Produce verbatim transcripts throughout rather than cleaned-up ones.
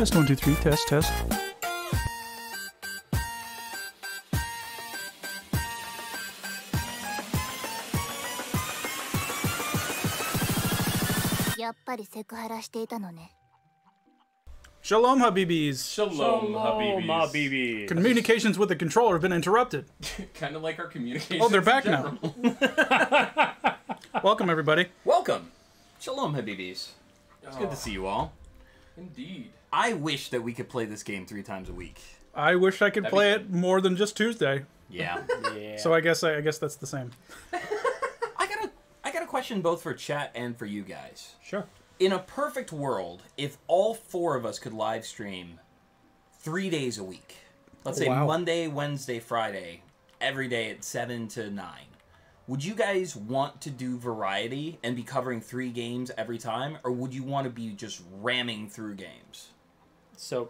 Test one, two, three. Test, test. Shalom, Habibis. Shalom, Shalom, Habibis. Habibis. Communications with the controller have been interrupted. Kind of like our communications. Oh, they're back in now. general. Welcome, everybody. Welcome. Shalom, Habibis. It's good Oh. to see you all. Indeed. I wish that we could play this game three times a week. I wish I could That'd play be it more than just Tuesday. Yeah. Yeah. So I guess I, I guess that's the same. I got a I got a question both for chat and for you guys. Sure. In a perfect world, if all four of us could live stream three days a week, let's say Wow. Monday, Wednesday, Friday, every day at seven to nine, would you guys want to do variety and be covering three games every time, or would you want to be just ramming through games? So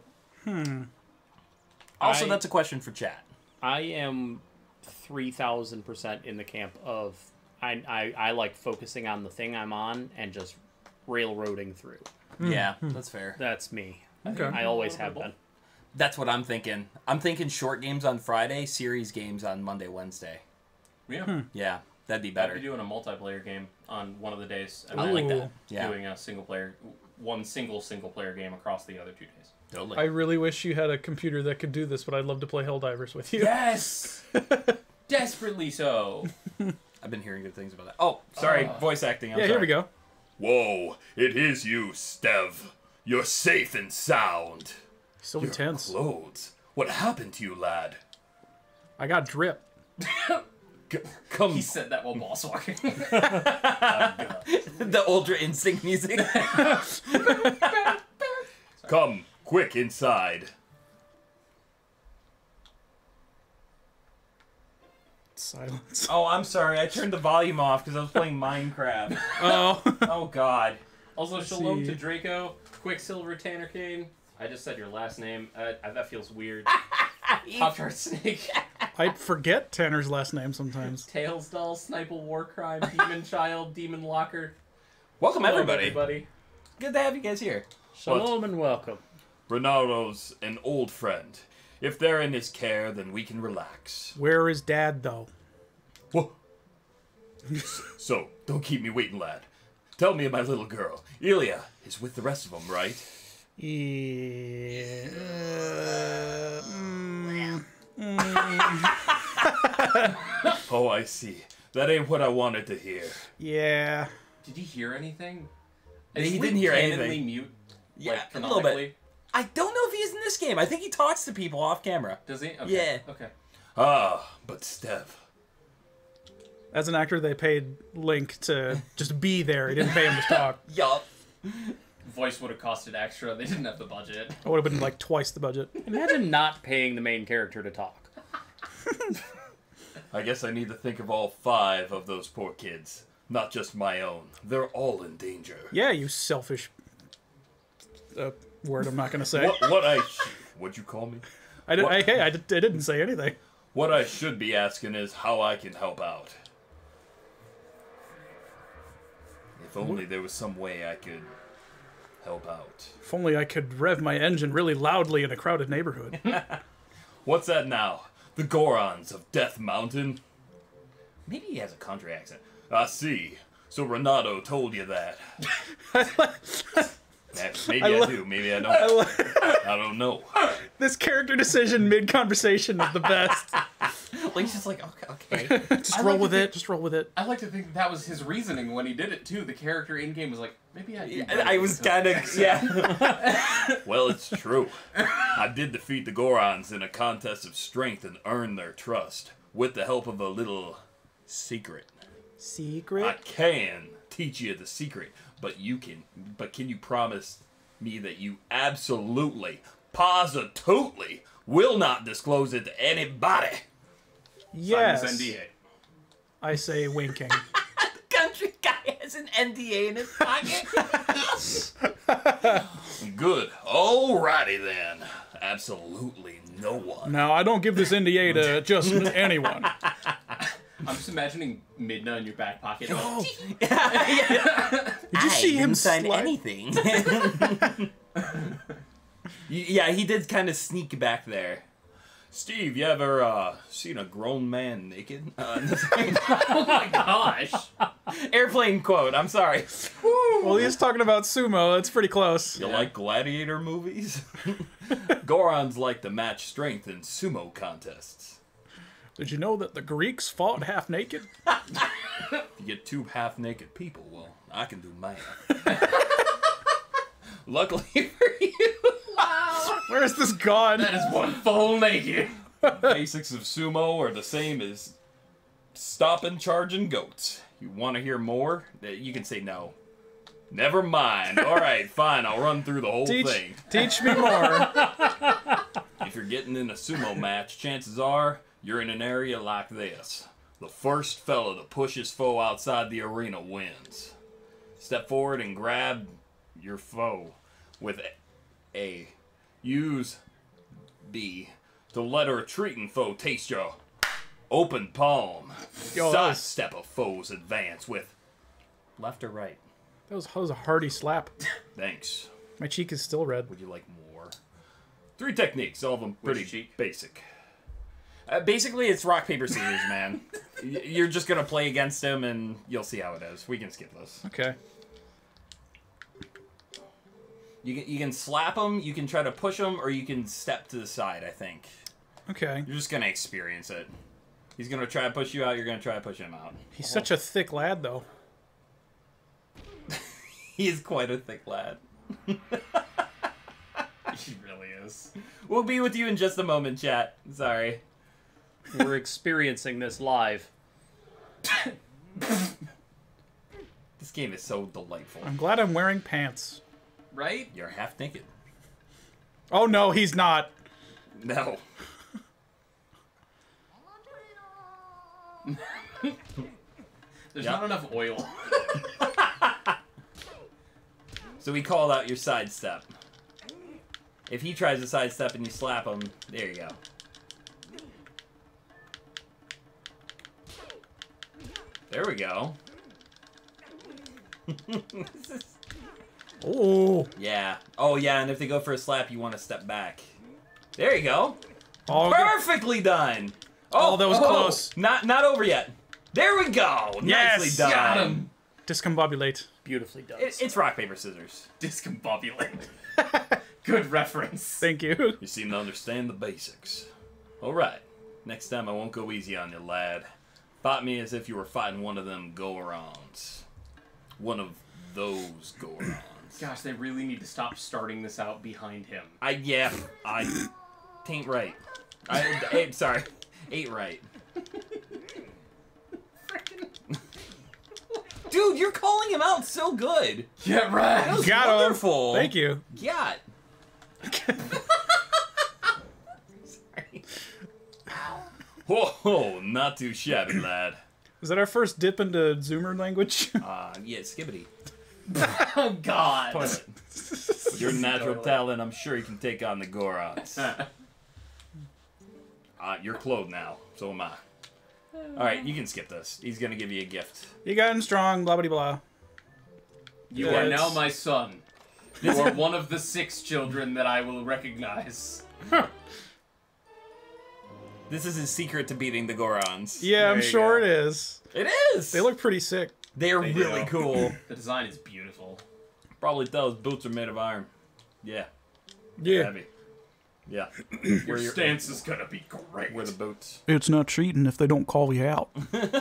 Also, I- that's a question for chat. I am three thousand percent in the camp of I, I I like focusing on the thing I'm on and just railroading through. Yeah, that's fair. That's me. Okay. I always have been. That's what I'm thinking. I'm thinking short games on Friday, series games on Monday, Wednesday. Yeah. Yeah, that'd be I'd better. be doing a multiplayer game on one of the days. And I then like that. Yeah, doing a single player, one single single player game across the other two days. totally. I really wish you had a computer that could do this, but I'd love to play Helldivers with you. Yes! Desperately so. I've been hearing good things about that. Oh, sorry, Oh. voice acting. I'm Yeah, sorry. here we go. Whoa, it is you, Stev. You're safe and sound. So Your intense. clothes. What happened to you, lad? I got drip. C- come, He said that while boss walking. The Ultra Instinct music. come, quick inside. Silence. Oh, I'm sorry. I turned the volume off because I was playing Minecraft. Oh. Oh God. Also, shalom see. to Draco, Quicksilver, Tanner Kane. I just said your last name. Uh, that feels weird. Pop Tart Snake, I forget Tanner's last name sometimes. Tails Doll, Sniper War Crime, Demon Child, Demon Locker. Welcome Shalom, everybody. everybody. Good to have you guys here. Shalom and welcome. Ronaldo's an old friend. If they're in his care, then we can relax. Where is Dad, though? Whoa. So, don't keep me waiting, lad. Tell me of my little girl. Ilya is with the rest of them, right? Yeah. Uh, mm, Oh, I see. That ain't what I wanted to hear. yeah. Did you hear anything? He Is didn't Lee hear canonically anything. Mute, Yeah, like, a little bit. canonically? I don't know if he's in this game. I think he talks to people off camera. Does he? Okay. Yeah. Okay. Ah, but Stev. As an actor, they paid Link to just be there. He didn't pay him to talk. Yup. Voice would have costed extra. They didn't have the budget. It would have been like twice the budget. Imagine not paying the main character to talk. I guess I need to think of all five of those poor kids. Not just my own. They're all in danger. Yeah, you selfish... Uh, word I'm not going to say. What, what I... Sh- what'd you call me? I, did, what- I, hey, I, did, I didn't say anything. What I should be asking is how I can help out. If only there was some way I could help out. If only I could rev my engine really loudly in a crowded neighborhood. What's that now? The Gorons of Death Mountain? Maybe he has a country accent. I see. So Renato told you that. Maybe I, lo- do. Maybe I don't. I lo- I don't know. this character decision mid-conversation is the best. Link's just like, okay, okay. Just I roll like with to it. think- Just roll with it. I like to think that, that was his reasoning when he did it too. The character in game was like, maybe I. do I, I was kind of yeah. Well, it's true. I did defeat the Gorons in a contest of strength and earn their trust with the help of a little secret. Secret? I can teach you the secret, but you can. But can you promise me that you absolutely, positively will not disclose it to anybody? Yes. Sign this N D A. I say winking. Country guy has an N D A in his pocket. Good. Alrighty then. Absolutely no one. Now, I don't give this N D A to just anyone. I'm just imagining Midna in your back pocket. Oh, Did you see him sign slide- anything? Yeah, he did kind of sneak back there. Steve, you ever uh, seen a grown man naked? Uh, Oh my gosh. Airplane quote. I'm sorry. Well, he's talking about sumo. That's pretty close. you like gladiator movies? Gorons like to match strength in sumo contests. Did you know that the Greeks fought half naked? If you get two half-naked people, well, I can do math. Luckily for you, Where is this gone? That is one full naked. basics of sumo are the same as stopping charging goats. You want to hear more? You can say no. Never mind. All right, fine. I'll run through the whole Teach, thing. teach me more. If you're getting in a sumo match, chances are you're in an area like this. The first fella to push his foe outside the arena wins. Step forward and grab your foe with A. Use B to let a retreating foe taste your open palm. Yo, that was- Sidestep a foe's advance with Left or right? That was, that was a hearty slap. thanks. My cheek is still red. Would you like more? Three techniques, all of them pretty Which cheek? basic. Uh, basically, it's rock, paper, scissors, man. Y- You're just going to play against him, and you'll see how it is. We can skip this. Okay. You can, you can slap him, you can try to push him, or you can step to the side, I think. Okay. You're just going to experience it. He's going to try to push you out, you're going to try to push him out. He's such a thick lad, though. He is quite a thick lad. He really is. We'll be with you in just a moment, chat. Sorry. We're experiencing this live. This game is so delightful. I'm glad I'm wearing pants. Right? You're half naked. Oh, no, he's not. No. There's Yeah. not enough oil. So we called out your sidestep. If he tries to sidestep and you slap him, there you go. There we go. This is- Oh. yeah. Oh, yeah, and if they go for a slap, you want to step back. There you go. Oh, good. Perfectly done. Oh, that was close. Not not over yet. There we go. Yes, Nicely done. Got him. Discombobulate. Beautifully done. It, it's rock, paper, scissors. Discombobulate. Good reference. Thank you. You seem to understand the basics. All right. Next time I won't go easy on you, lad. Fight me as if you were fighting one of them Gorons. One of those Gorons. Gosh, they really need to stop starting this out behind him. I yeah. I ain't right. I ain't sorry. Ain't right. Dude, you're calling him out so good. Yeah, That right. was Got him. wonderful. Thank you. Yeah. Sorry. Whoa, not too shabby, lad. Is that our first dip into Zoomer language? Uh, yeah, skibbity. Oh, God. Toilet. With your natural Totally. talent, I'm sure you can take on the Gorons. Uh, you're clothed now, so am I. All right, you can skip this. He's gonna give you a gift. You got him strong, blah, blah, blah. You Yeah, are it's- now my son. You are one of the six children that I will recognize. This is his secret to beating the Gorons. Yeah, I'm you sure go. it is. It is. They look pretty sick. They are They really do. cool. The design is beautiful. Probably those boots are made of iron. Yeah, Yeah. heavy. Yeah. Your your- stance is gonna be great. Where the boots? It's not cheating if they don't call you out.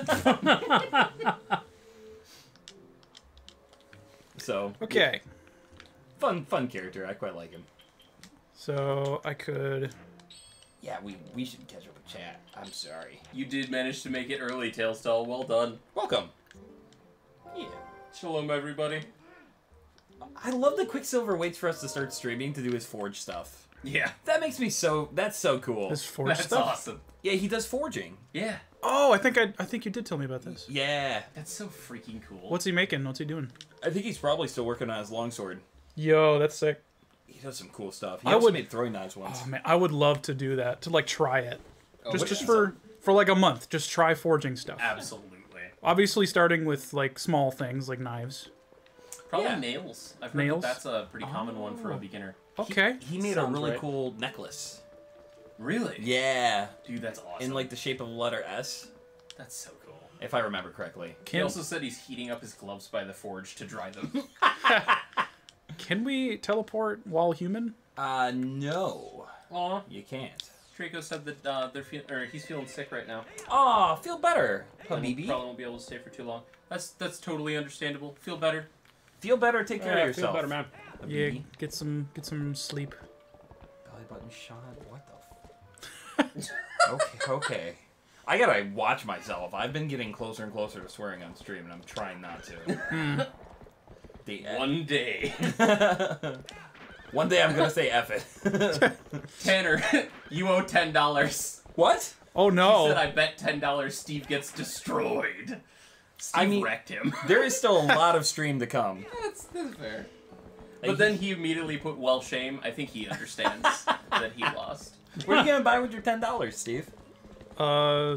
So Okay. fun, fun character. I quite like him. So I could... Yeah, we we should catch up with chat. I'm sorry. You did manage to make it early, Tailstall. Well done. Welcome. Yeah. Shalom, everybody. I love that Quicksilver waits for us to start streaming to do his forge stuff. Yeah, That makes me so. That's so cool. This forge that's stuff? awesome. Yeah, he does forging. Yeah, Oh, I think I, I think you did tell me about this. Yeah. that's so freaking cool. What's he making? What's he doing? I think he's probably still working on his longsword. Yo, that's sick. He does some cool stuff. He I also would- made throwing knives once. Oh man, I would love to do that. To like try it. Oh, just what just is for for like a month. Just try forging stuff. Absolutely. Obviously starting with like small things like knives. Probably Yeah. nails. I've heard Nails? that that's a pretty common one for a Oh. beginner. Okay. He made a Sounds really right. cool necklace. Really? Yeah. Dude, that's awesome. In like the shape of a letter S, That's so cool. if I remember correctly. He Can, also said he's heating up his gloves by the forge to dry them. can we teleport while human? Uh, no. Aw. You can't. Draco said that uh, they're feel or he's feeling sick right now. Aw, feel better, And he Habibi. probably won't be able to stay for too long. That's that's totally understandable. Feel better. Feel better, take care Yeah, of feel yourself. better, man. Yeah, Habibi. get some get some sleep. Belly button shot. What the f- Okay, okay. I gotta watch myself. I've been getting closer and closer to swearing on stream, and I'm trying not to. The One day. One day I'm gonna say F it. Tanner, you owe ten dollars. What? Oh He no! said I bet ten dollars Steve gets destroyed. Steve I mean- wrecked him. There is still a lot of stream to come. That's, that's fair. Like, But then he immediately put well shame. I think he understands that he lost. what are you gonna buy with your ten dollars, Steve? Uh,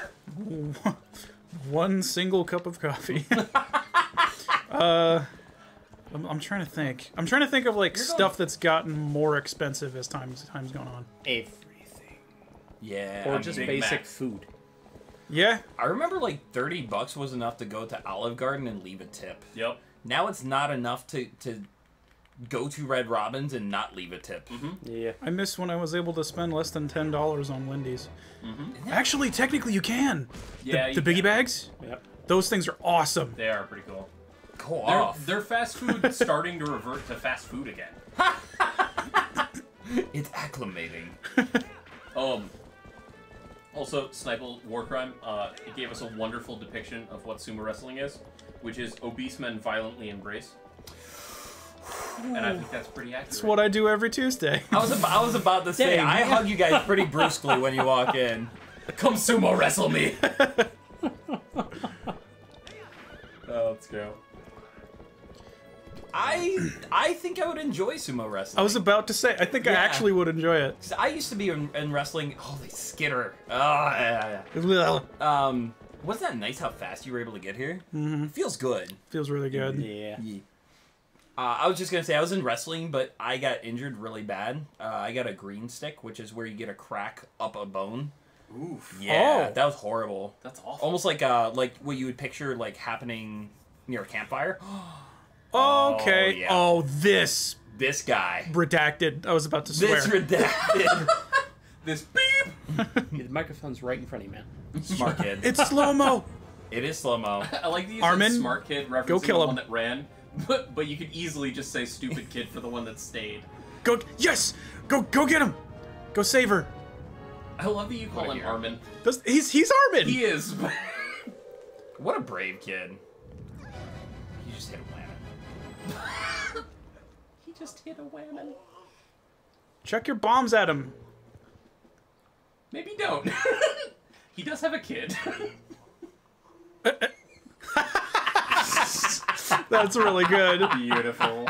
one single cup of coffee. uh, I'm, I'm trying to think. I'm trying to think of like You're stuff going- that's gotten more expensive as time's time's gone on. Everything. Yeah. Or I'm just Big basic Mac. food. Yeah, I remember like thirty bucks was enough to go to Olive Garden and leave a tip. Yep. Now it's not enough to, to go to Red Robin's and not leave a tip. Yeah. I miss when I was able to spend less than ten dollars on Wendy's. Mm-hmm. Actually, technically, you can. Yeah. the you the biggie can. bags. Yep. Those things are awesome. They are pretty cool. Go They're, off. they're fast food starting to revert to fast food again. It's acclimating. Um. Also, Sniper Warcrime, uh, it gave us a wonderful depiction of what sumo wrestling is, which is obese men violently embrace. And I think that's pretty accurate. That's what I do every Tuesday. I was about, I was about to say, Dang. I hug you guys pretty brusquely when you walk in. Come sumo wrestle me! Oh, let's go. I I think I would enjoy sumo wrestling. I was about to say, I think I Yeah. actually would enjoy it. 'Cause I used to be in, in wrestling. Holy skitter! Oh, yeah, Well, yeah. Um, wasn't that nice how fast you were able to get here? Mm-hmm. Feels good. feels really good. Yeah. Yeah. Uh, I was just gonna say I was in wrestling, but I got injured really bad. Uh, I got a green stick, which is where you get a crack up a bone. Oof. Yeah, Oh. that was horrible. That's awful. Almost like uh, like what you would picture like happening near a campfire. Okay. yeah. Oh, this This guy. redacted. I was about to swear. This redacted. This beep! The microphone's right in front of you, man. Smart kid. It's slow mo. It is slow mo. I like to use Armin, that smart kid referencing go kill the him. one that ran, but, but you could easily just say stupid kid for the one that stayed. Go. Yes. Go. Go get him. Go save her. I love that you call What a him hero. Armin. Does, he's he's Armin. He is. What a brave kid. He just hit a whammy. He just hit a whammon. Chuck your bombs at him. Maybe don't. He does have a kid. That's really good. Beautiful.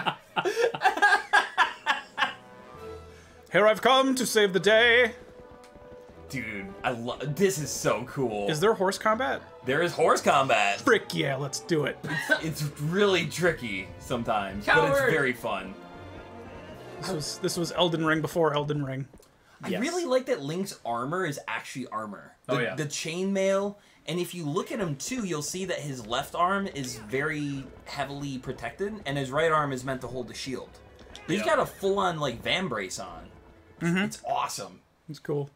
Here I've come to save the day. Dude, I love. This is so cool. Is there horse combat? There is horse combat. Frick yeah, let's do it. It's really tricky sometimes, but Coward. it's very fun. This was this was Elden Ring before Elden Ring. I Yes. really like that Link's armor is actually armor. The, Oh, yeah. The chainmail, and if you look at him too, you'll see that his left arm is very heavily protected, and his right arm is meant to hold the shield. But he's Yeah. got a full-on like van brace on. It's awesome. It's cool.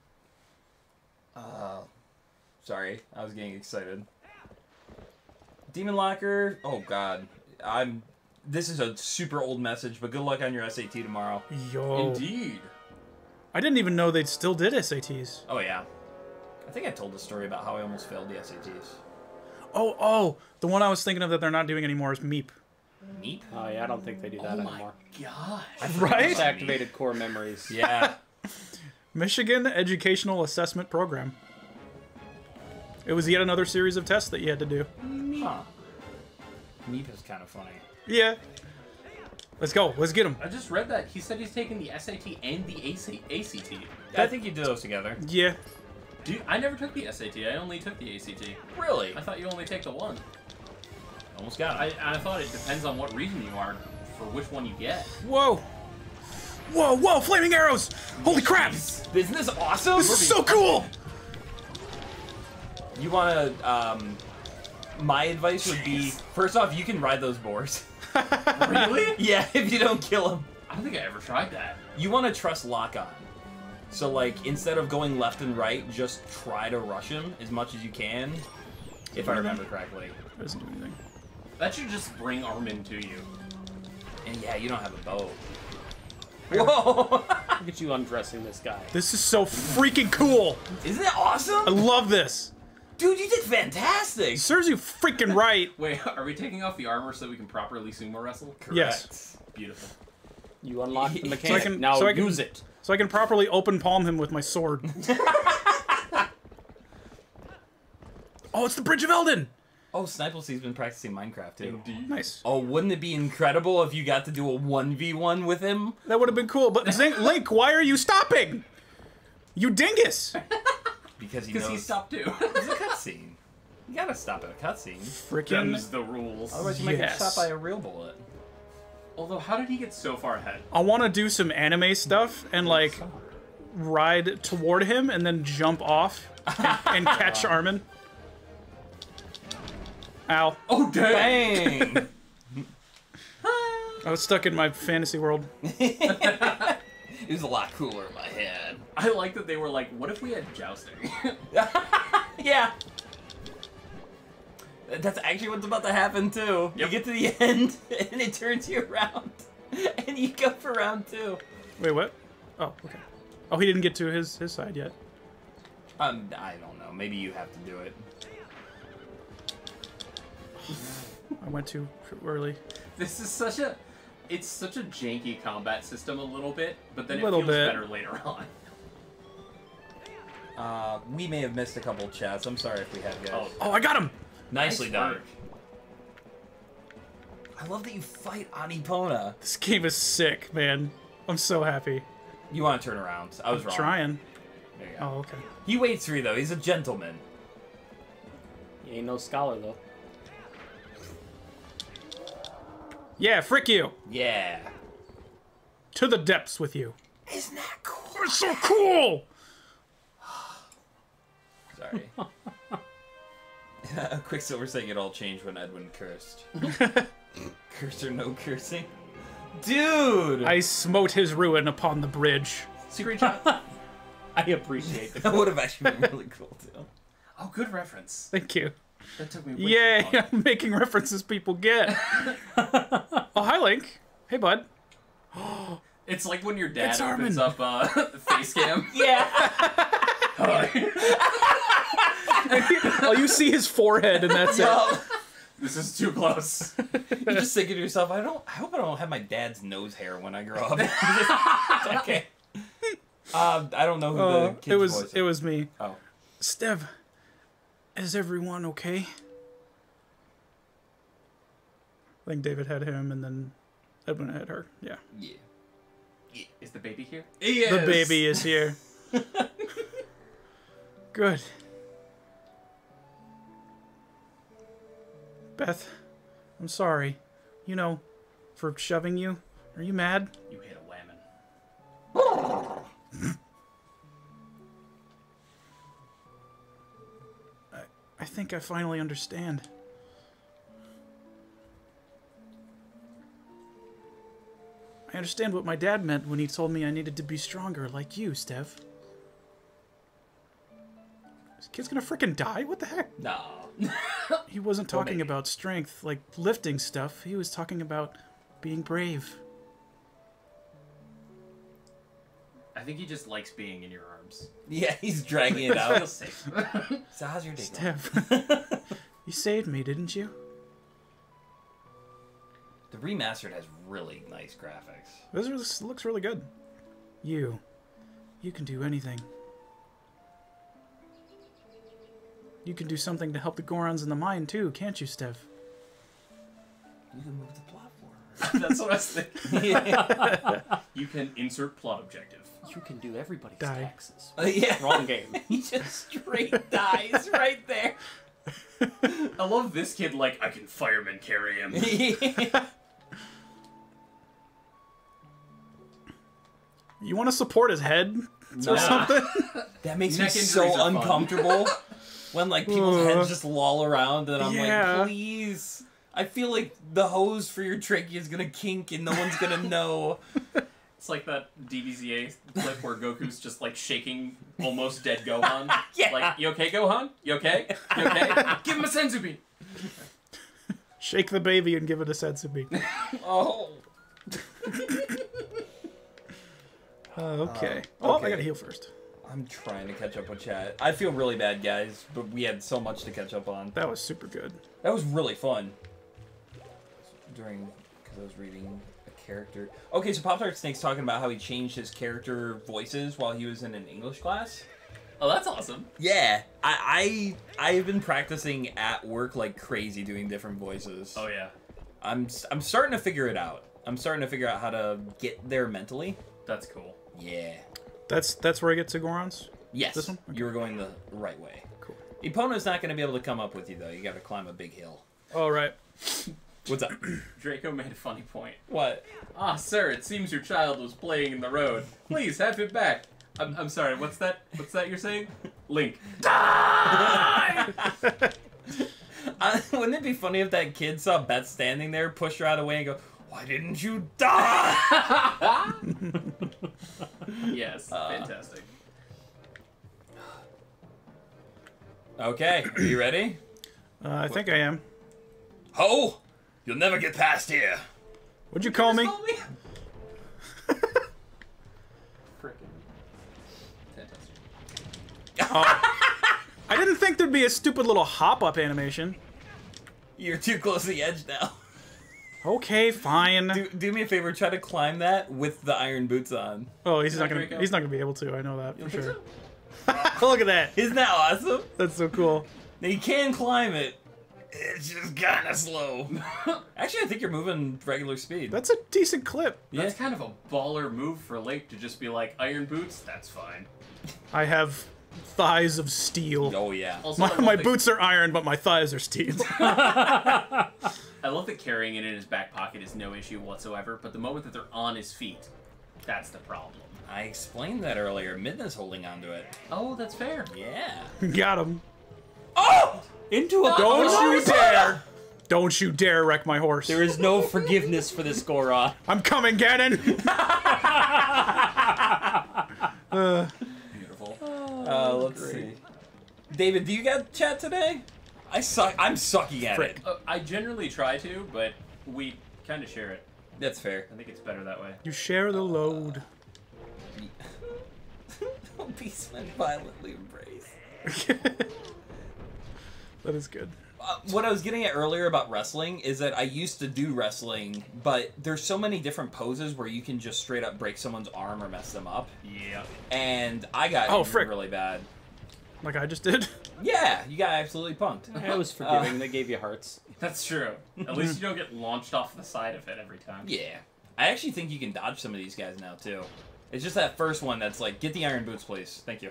Sorry, I was getting excited. Demon Locker. Oh God, I'm. This is a super old message, but good luck on your S A T tomorrow. Yo. Indeed. I didn't even know they still did S A Ts. Oh yeah, I think I told the story about how I almost failed the S A Ts. Oh, oh, the one I was thinking of that they're not doing anymore is Meep. Meep. Oh yeah, I don't think they do that Oh my anymore. gosh. Right? It's activated core memories. Yeah. Michigan Educational Assessment Program. It was yet another series of tests that you had to do. Huh. Meep is kind of funny. Yeah. Let's go. Let's get him. I just read that. He said he's taking the S A T and the A C A C T. I think you do those together. Yeah. Dude, I never took the S A T. I only took the A C T. Really? I thought you only take the one. Almost got I, him. I thought it depends on what region you are for which one you get. Whoa! Whoa, whoa, flaming arrows! Holy crap! Isn't this awesome? This is so cool! You want to, um... My advice would be, first off, you can ride those boars. Really? Yeah, if you don't kill them. I don't think I ever tried that. You want to trust lock-on. So, like, instead of going left and right, just try to rush him as much as you can. If I remember correctly. It doesn't do anything. That should just bring Armin to you. And yeah, you don't have a bow. Whoa! Look at you undressing this guy. This is so freaking cool! Isn't it awesome? I love this! Dude, you did fantastic! Serves you freaking right! Wait, are we taking off the armor so we can properly sumo wrestle? Yes. Beautiful. You unlock the So I mechanic. can- now so I can- use it. So I can properly open palm him with my sword. Oh, it's the Bridge of Eldon! Oh, Snipelse's been practicing Minecraft, too. Indeed. Nice. Oh, wouldn't it be incredible if you got to do a one v one with him? That would have been cool, but Zink, Link, why are you stopping? You dingus! Because he Because knows he stopped too. it's a cutscene. You gotta stop at a cutscene. Freaking. Them's the rules. Otherwise you might get Yes. shot by a real bullet. Although, how did he get so far ahead? I want to do some anime stuff and, like, ride toward him and then jump off and, and catch Armin. Ow. Oh, dang! Bang! I was stuck in my fantasy world. It was a lot cooler in my head. I like that they were like, what if we had jousting? Yeah. That's actually what's about to happen too. Yep. You get to the end and it turns you around. And you go for round two. Wait, what? Oh, okay. Oh, he didn't get to his, his side yet. Um, I don't know. Maybe you have to do it. I went too early. This is such a... It's such a janky combat system a little bit, but then it Little feels bit. better later on. Uh, we may have missed a couple chats. I'm sorry if we have, guys. Oh, Oh, I got him! Nicely nice done. work. I love that you fight Anipona. This game is sick, man. I'm so happy. You want to turn around. I was wrong. Trying. There you go. Oh, okay. He waits for you, though. He's a gentleman. He ain't no scholar though. Yeah, frick you! Yeah. To the depths with you. Isn't that cool? It's so cool! Sorry. A Quicksilver saying it all changed when Edwin cursed. Curse or no cursing? Dude! I smote his ruin upon the bridge. Screenshot. I appreciate That would have actually been really cool, too. Oh, good reference. Thank you. That took me way Yay, too long. I'm making references people get. Oh, hi, Link. Hey, bud. It's like when your dad It's opens Armin. up uh, face cam. Yeah! Oh, you see his forehead, and that's it. This is too close. You're just thinking to yourself, I don't. I hope I don't have my dad's nose hair when I grow up. It's okay. Uh, I don't know who Uh, the kid's it was voice is. it was me. Oh. Stev, is everyone okay? I think David had him, and then Edwin had her. Yeah. Yeah. Is the baby here? The baby is here. Good. Beth, I'm sorry. You know, for shoving you. Are you mad? You hit a whammon. I, I think I finally understand. I understand what my dad meant when he told me I needed to be stronger like you, Stev. This kid's gonna frickin' die? What the heck? No. He wasn't talking maybe. about strength, like lifting stuff. He was talking about being brave. I think he just likes being in your arms. Yeah, he's dragging it out. Feels safe. So how's your day going? Stev, you saved me, didn't you? The remastered has really nice graphics. This is- looks really good. You. You can do anything. You can do something to help the Gorons in the mine, too, can't you, Stev? You can move the plot forward. That's what I was thinking. You can insert plot objective. You can do everybody's Die. taxes. Uh, yeah. Wrong game. He just straight dies right there. I love this kid, like, I can fireman carry him. You want to support his head or Nah. something? That makes Neck me injuries so are fun. uncomfortable when like people's Uh, heads just loll around, and I'm yeah. like, please. I feel like the hose for your trachea is gonna kink, and no one's gonna know. It's like that D B Z A clip where Goku's just, like, shaking almost dead Gohan. Yeah. Like, you okay, Gohan? You okay? You okay? Give him a Senzubi! Shake the baby and give it a Setsubee. Oh. Uh, okay. Uh, Oh, okay. I gotta heal first. I'm trying to catch up with chat. I feel really bad, guys, but we had so much to catch up on. That was super good. That was really fun. During, because I was reading a character. Okay, so Pop Tart Snake's talking about how he changed his character voices while he was in an English class. Oh, that's awesome. Yeah, I I I've been practicing at work like crazy doing different voices. Oh, yeah. I'm I'm starting to figure it out. I'm starting to figure out how to get there mentally. That's cool. Yeah. That's that's where I get to Gorons? Yes. This one? Okay. You were going the right way. Cool. Epona's not going to be able to come up with you though. You got to climb a big hill. All right. What's up? Draco made a funny point. What? Ah, sir, it seems your child was playing in the road. Please, have him back. I'm, I'm sorry, what's that? What's that you're saying? Link. Die! Uh, wouldn't it be funny if that kid saw Beth standing there, push her out of the way, and go, "Why didn't you die?" Yes, Uh, fantastic. Okay, are you ready? Uh, I think I am. Ho! You'll never get past here. What'd you call me? Frickin'. Fantastic. I didn't think there'd be a stupid little hop-up animation. You're too close to the edge now. Okay, fine. Do, do me a favor, try to climb that with the iron boots on. Oh, he's Is not that gonna. Draco? He's not gonna be able to. I know that You for don't sure. think so? Look at that. Isn't that awesome? That's so cool. Now you can climb it. It's just kind of slow. Actually, I think you're moving regular speed. That's a decent clip. yeah. That's kind of a baller move for Link to just be like, iron boots? That's fine. I have thighs of steel. Oh yeah. Also, I My, love my that- boots are iron, but my thighs are steel. I love that carrying it in his back pocket is no issue whatsoever, but the moment that they're on his feet, that's the problem. I explained that earlier. Midna's holding on to it. Oh, that's fair. Yeah. Got him. Oh! Into a Don't Goron? you dare! Don't you dare wreck my horse. There is no forgiveness for this Goron. I'm coming, Ganon. uh, Beautiful. Uh, let's see. David, do you got chat today? I suck. I'm sucking at Frick. it. Uh, I generally try to, but we kind of share it. That's fair. I think it's better that way. you share the load. Beastmen violently embrace. That is good. Uh, what I was getting at earlier about wrestling is that I used to do wrestling, but there's so many different poses where you can just straight up break someone's arm or mess them up. Yeah. And I got Oh, injured frick. really bad. Like I just did. Yeah, you got absolutely punked. That was forgiving. They gave you hearts. That's true. At least you don't get launched off the side of it every time. Yeah. I actually think you can dodge some of these guys now, too. It's just that first one that's like, get the iron boots, please. Thank you.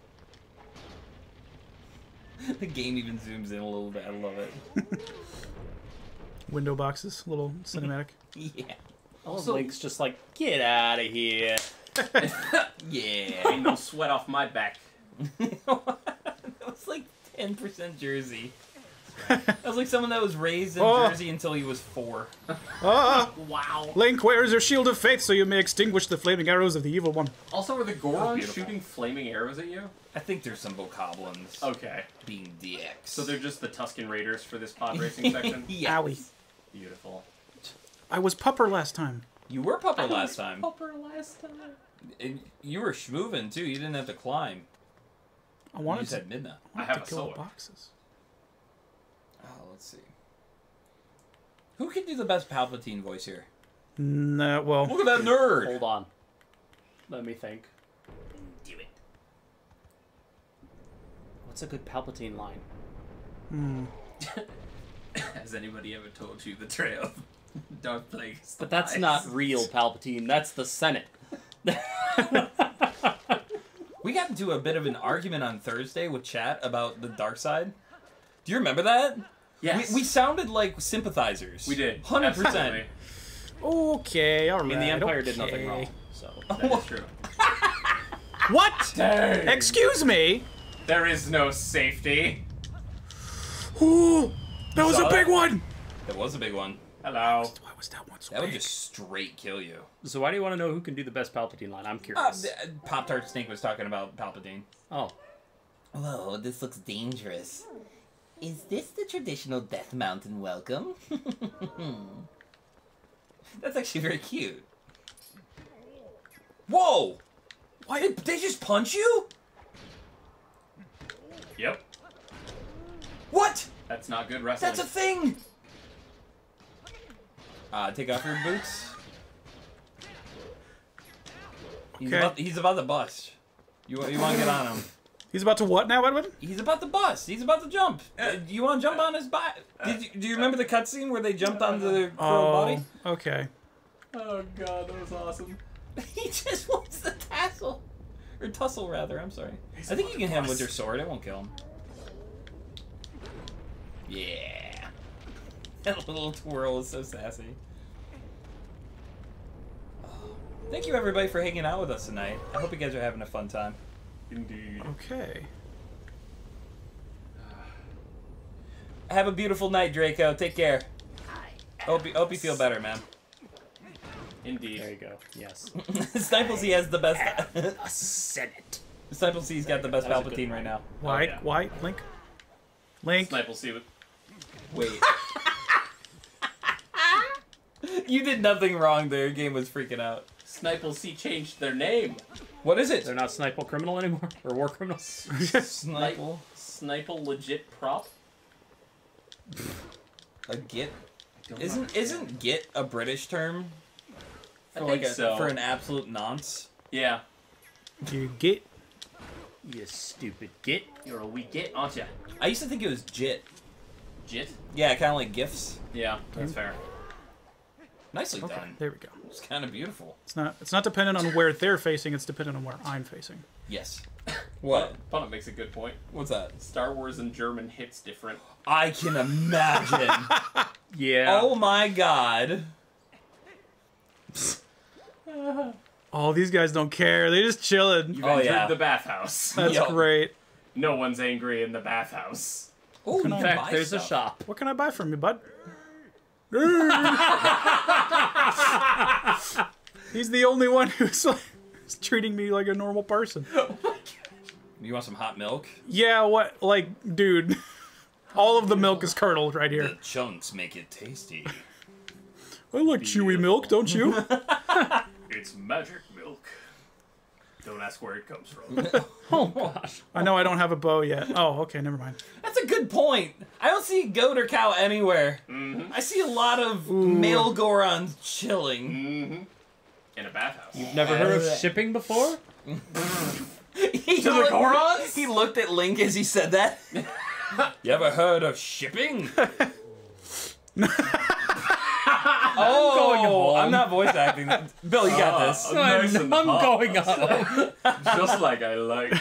The game even zooms in a little bit. I love it. Window boxes, little cinematic. Yeah. Also- Link's just like, get out of here. Yeah. Ain't no sweat off my back. That was like ten percent Jersey. That was like someone that was raised in Oh. Jersey until he was four. Ah! Wow. Link wears your shield of faith so you may extinguish the flaming arrows of the evil one. Also, were the Gorons beautiful. shooting flaming arrows at you? I think there's some bokoblins Okay. being D X. So they're just the Tusken Raiders for this pod racing section? Yeah. Owie. Beautiful. I was pupper last time. You were pupper last time. Popper last time. And you were schmoving too. You didn't have to climb. I You wanted just to, had midnight. I wanted I have to a kill sword. boxes. Oh, let's see. Who can do the best Palpatine voice here? Nah, well, Look at that nerd. Hold on. Let me think. Do it. What's a good Palpatine line? hmm. Has anybody ever told you the trail of Darth Plagueis? But that's not real Palpatine. That's the Senate. We got into a bit of an argument on Thursday with chat about the dark side. Do you remember that? Yes. We, we sounded like sympathizers. We did. one hundred percent. Absolutely. Okay, all right. I mean, the Empire okay. did nothing wrong. So That is true. What? Dang. Excuse me? There is no safety. Ooh, that was saw a big that? one. That was a big one. Hello. Why was that one so That would big? just straight kill you. So why do you want to know who can do the best Palpatine line? I'm Uh, curious. Pop Tart Snake was talking about Palpatine. Oh. Whoa, this looks dangerous. Is this the traditional Death Mountain welcome? That's actually very cute. Whoa! Why did they just punch you? Yep. What? That's not good wrestling. That's a thing! Uh, take off your boots. He's, Okay. about, he's about to bust. You, you want to get on him. He's about to what now, Edwin? He's about to bust. He's about to jump. Uh, do you want to jump on his body? Did you, do you remember the cutscene where they jumped on the crow Oh, body? okay. Oh god, that was awesome. He just wants the tassel. Or tussle, rather. I'm sorry. I think you can hit him with your sword. It won't kill him. Yeah. That little twirl is so sassy. Oh. Thank you, everybody, for hanging out with us tonight. I hope you guys are having a fun time. Indeed. Okay. Have a beautiful night, Draco. Take care. Hope you, hope you feel better, man. Indeed. There you go. Yes. Sniple C has the best. A Senate. Sniple C's got the best That was a good Palpatine right now. White, yeah. white, Link. Link. Snipe will see what. Wait. You did nothing wrong there. Your game was freaking out. Snipe will see changed their name. What is it? They're not Sniper criminal anymore? Or war criminals? Sniple. Snipe legit prop. A git? Don't Isn't understand. isn't git a British term? I For think like a, so. For an absolute nonce? Yeah. You get. You stupid git. You're a wee git, aren't ya? I used to think it was jit. Jit? Yeah, kind of like gifs. Yeah, that's fair. Nicely Okay, done. there we go. It's kind of beautiful. It's not. It's not dependent on where they're facing. It's dependent on where I'm facing. Yes. What? Punnett makes a good point. What's that? Star Wars and German hits different. I can imagine. Yeah. Oh my god. Oh, these guys don't care. They just chilling. You've Oh, entered yeah. the bathhouse. That's Yo. great. No one's angry in the bathhouse. Oh, you Can can I- In buy fact, there's stuff. a shop. What can I buy from you, bud? He's the only one who's like who's treating me like a normal person. You want some hot milk? Yeah, what? Like, dude, all of the milk is curdled right here. The chunks make it tasty. I like chewy milk, don't you? It's magic milk. Don't ask where it comes from. Oh gosh. I know I don't have a bow yet. Oh, okay, never mind. That's a good point. I don't see goat or cow anywhere. Mm-hmm. I see a lot of male Gorons chilling. Mm-hmm. In a bathhouse. You've never heard of shipping before? He To the looked- Gorons? He looked at Link as he said that. You ever heard of shipping? Oh, going home. I'm not voice acting. Bill, you got Ah, this. Nice I'm, and I'm hot. going home. Just like I like.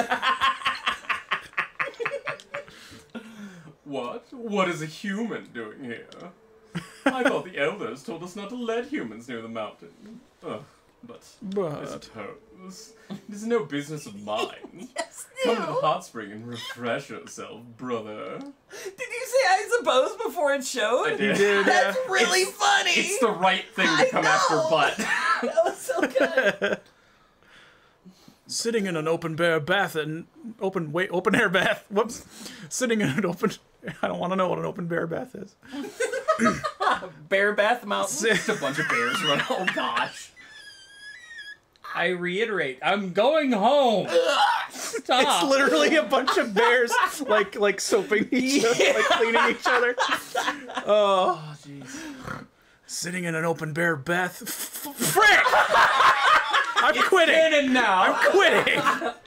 What? What is a human doing here? I thought the elders told us not to let humans near the mountain. Ugh, but I But suppose it is no business of mine. Come to the hot spring and refresh yourself, brother. Did you say I suppose before it showed? I did. did, That's uh, really It's- funny. It's the right thing to I come after know. butt. That was so good. sitting in an open bear bath and open wait open air bath. Whoops, sitting in an open. I don't want to know what an open bear bath is. Bear Bath Mountain. Just a bunch of bears running. Oh gosh. I reiterate, I'm going home. Stop. It's literally a bunch of bears like like soaping each other, like cleaning each other. Oh, jeez. Sitting in an open bear bath. F- frick! I'm quitting. And now. I'm quitting.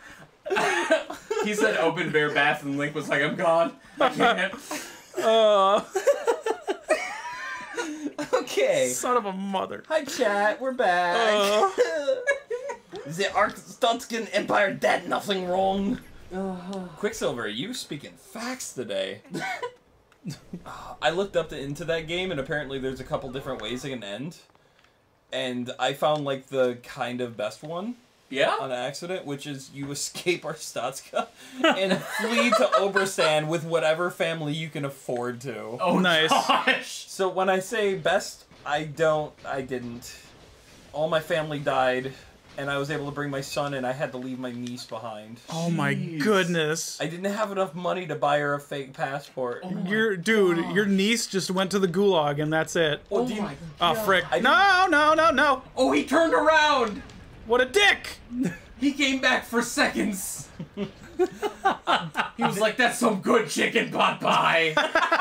He said open bear bath and Link was like, I'm gone. I can't. Uh, Okay. son of a mother. Hi, chat. We're back. Uh, The Arstotzkan Empire did nothing wrong. Quicksilver, you speaking facts today. I looked up to, into that game, and apparently there's a couple different ways it can end. And I found, like, the kind of best one. Yeah? On accident, which is you escape Arstatska and flee to Oberstan with whatever family you can afford to. Oh, Nice. gosh! So when I say best, I don't, I didn't. All my family died, and I was able to bring my son, and I had to leave my niece behind. Oh my goodness. I didn't have enough money to buy her a fake passport. Oh my Your dude, God. your niece just went to the gulag and that's it. Oh, do you- my Oh God. frick. I No, no, no, no. Oh, he turned around! What a dick. He came back for seconds. He was like, "That's some good chicken pot pie."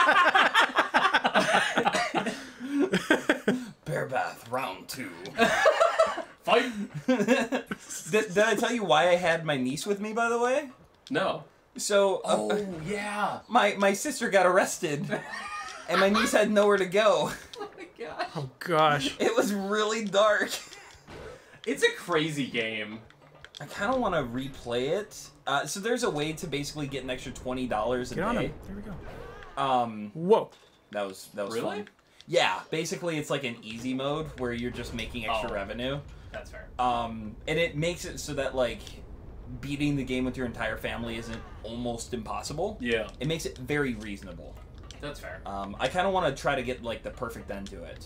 Bear bath, round two. Fight? did, did I tell you why I had my niece with me, by the way? No. So, uh, Oh yeah. my, my sister got arrested, and my niece had nowhere to go. Oh my god. Oh gosh. It was really dark. It's a crazy game. I kind of want to replay it. Uh, so there's a way to basically get an extra twenty dollars a Get on day. him. There we go. Um, Whoa. that was that was Really? fun. Yeah, basically it's like an easy mode where you're just making extra Oh. revenue. That's fair. Um, and it makes it so that like beating the game with your entire family isn't almost impossible. Yeah. It makes it very reasonable. That's fair. Um, I kind of want to try to get like the perfect end to it.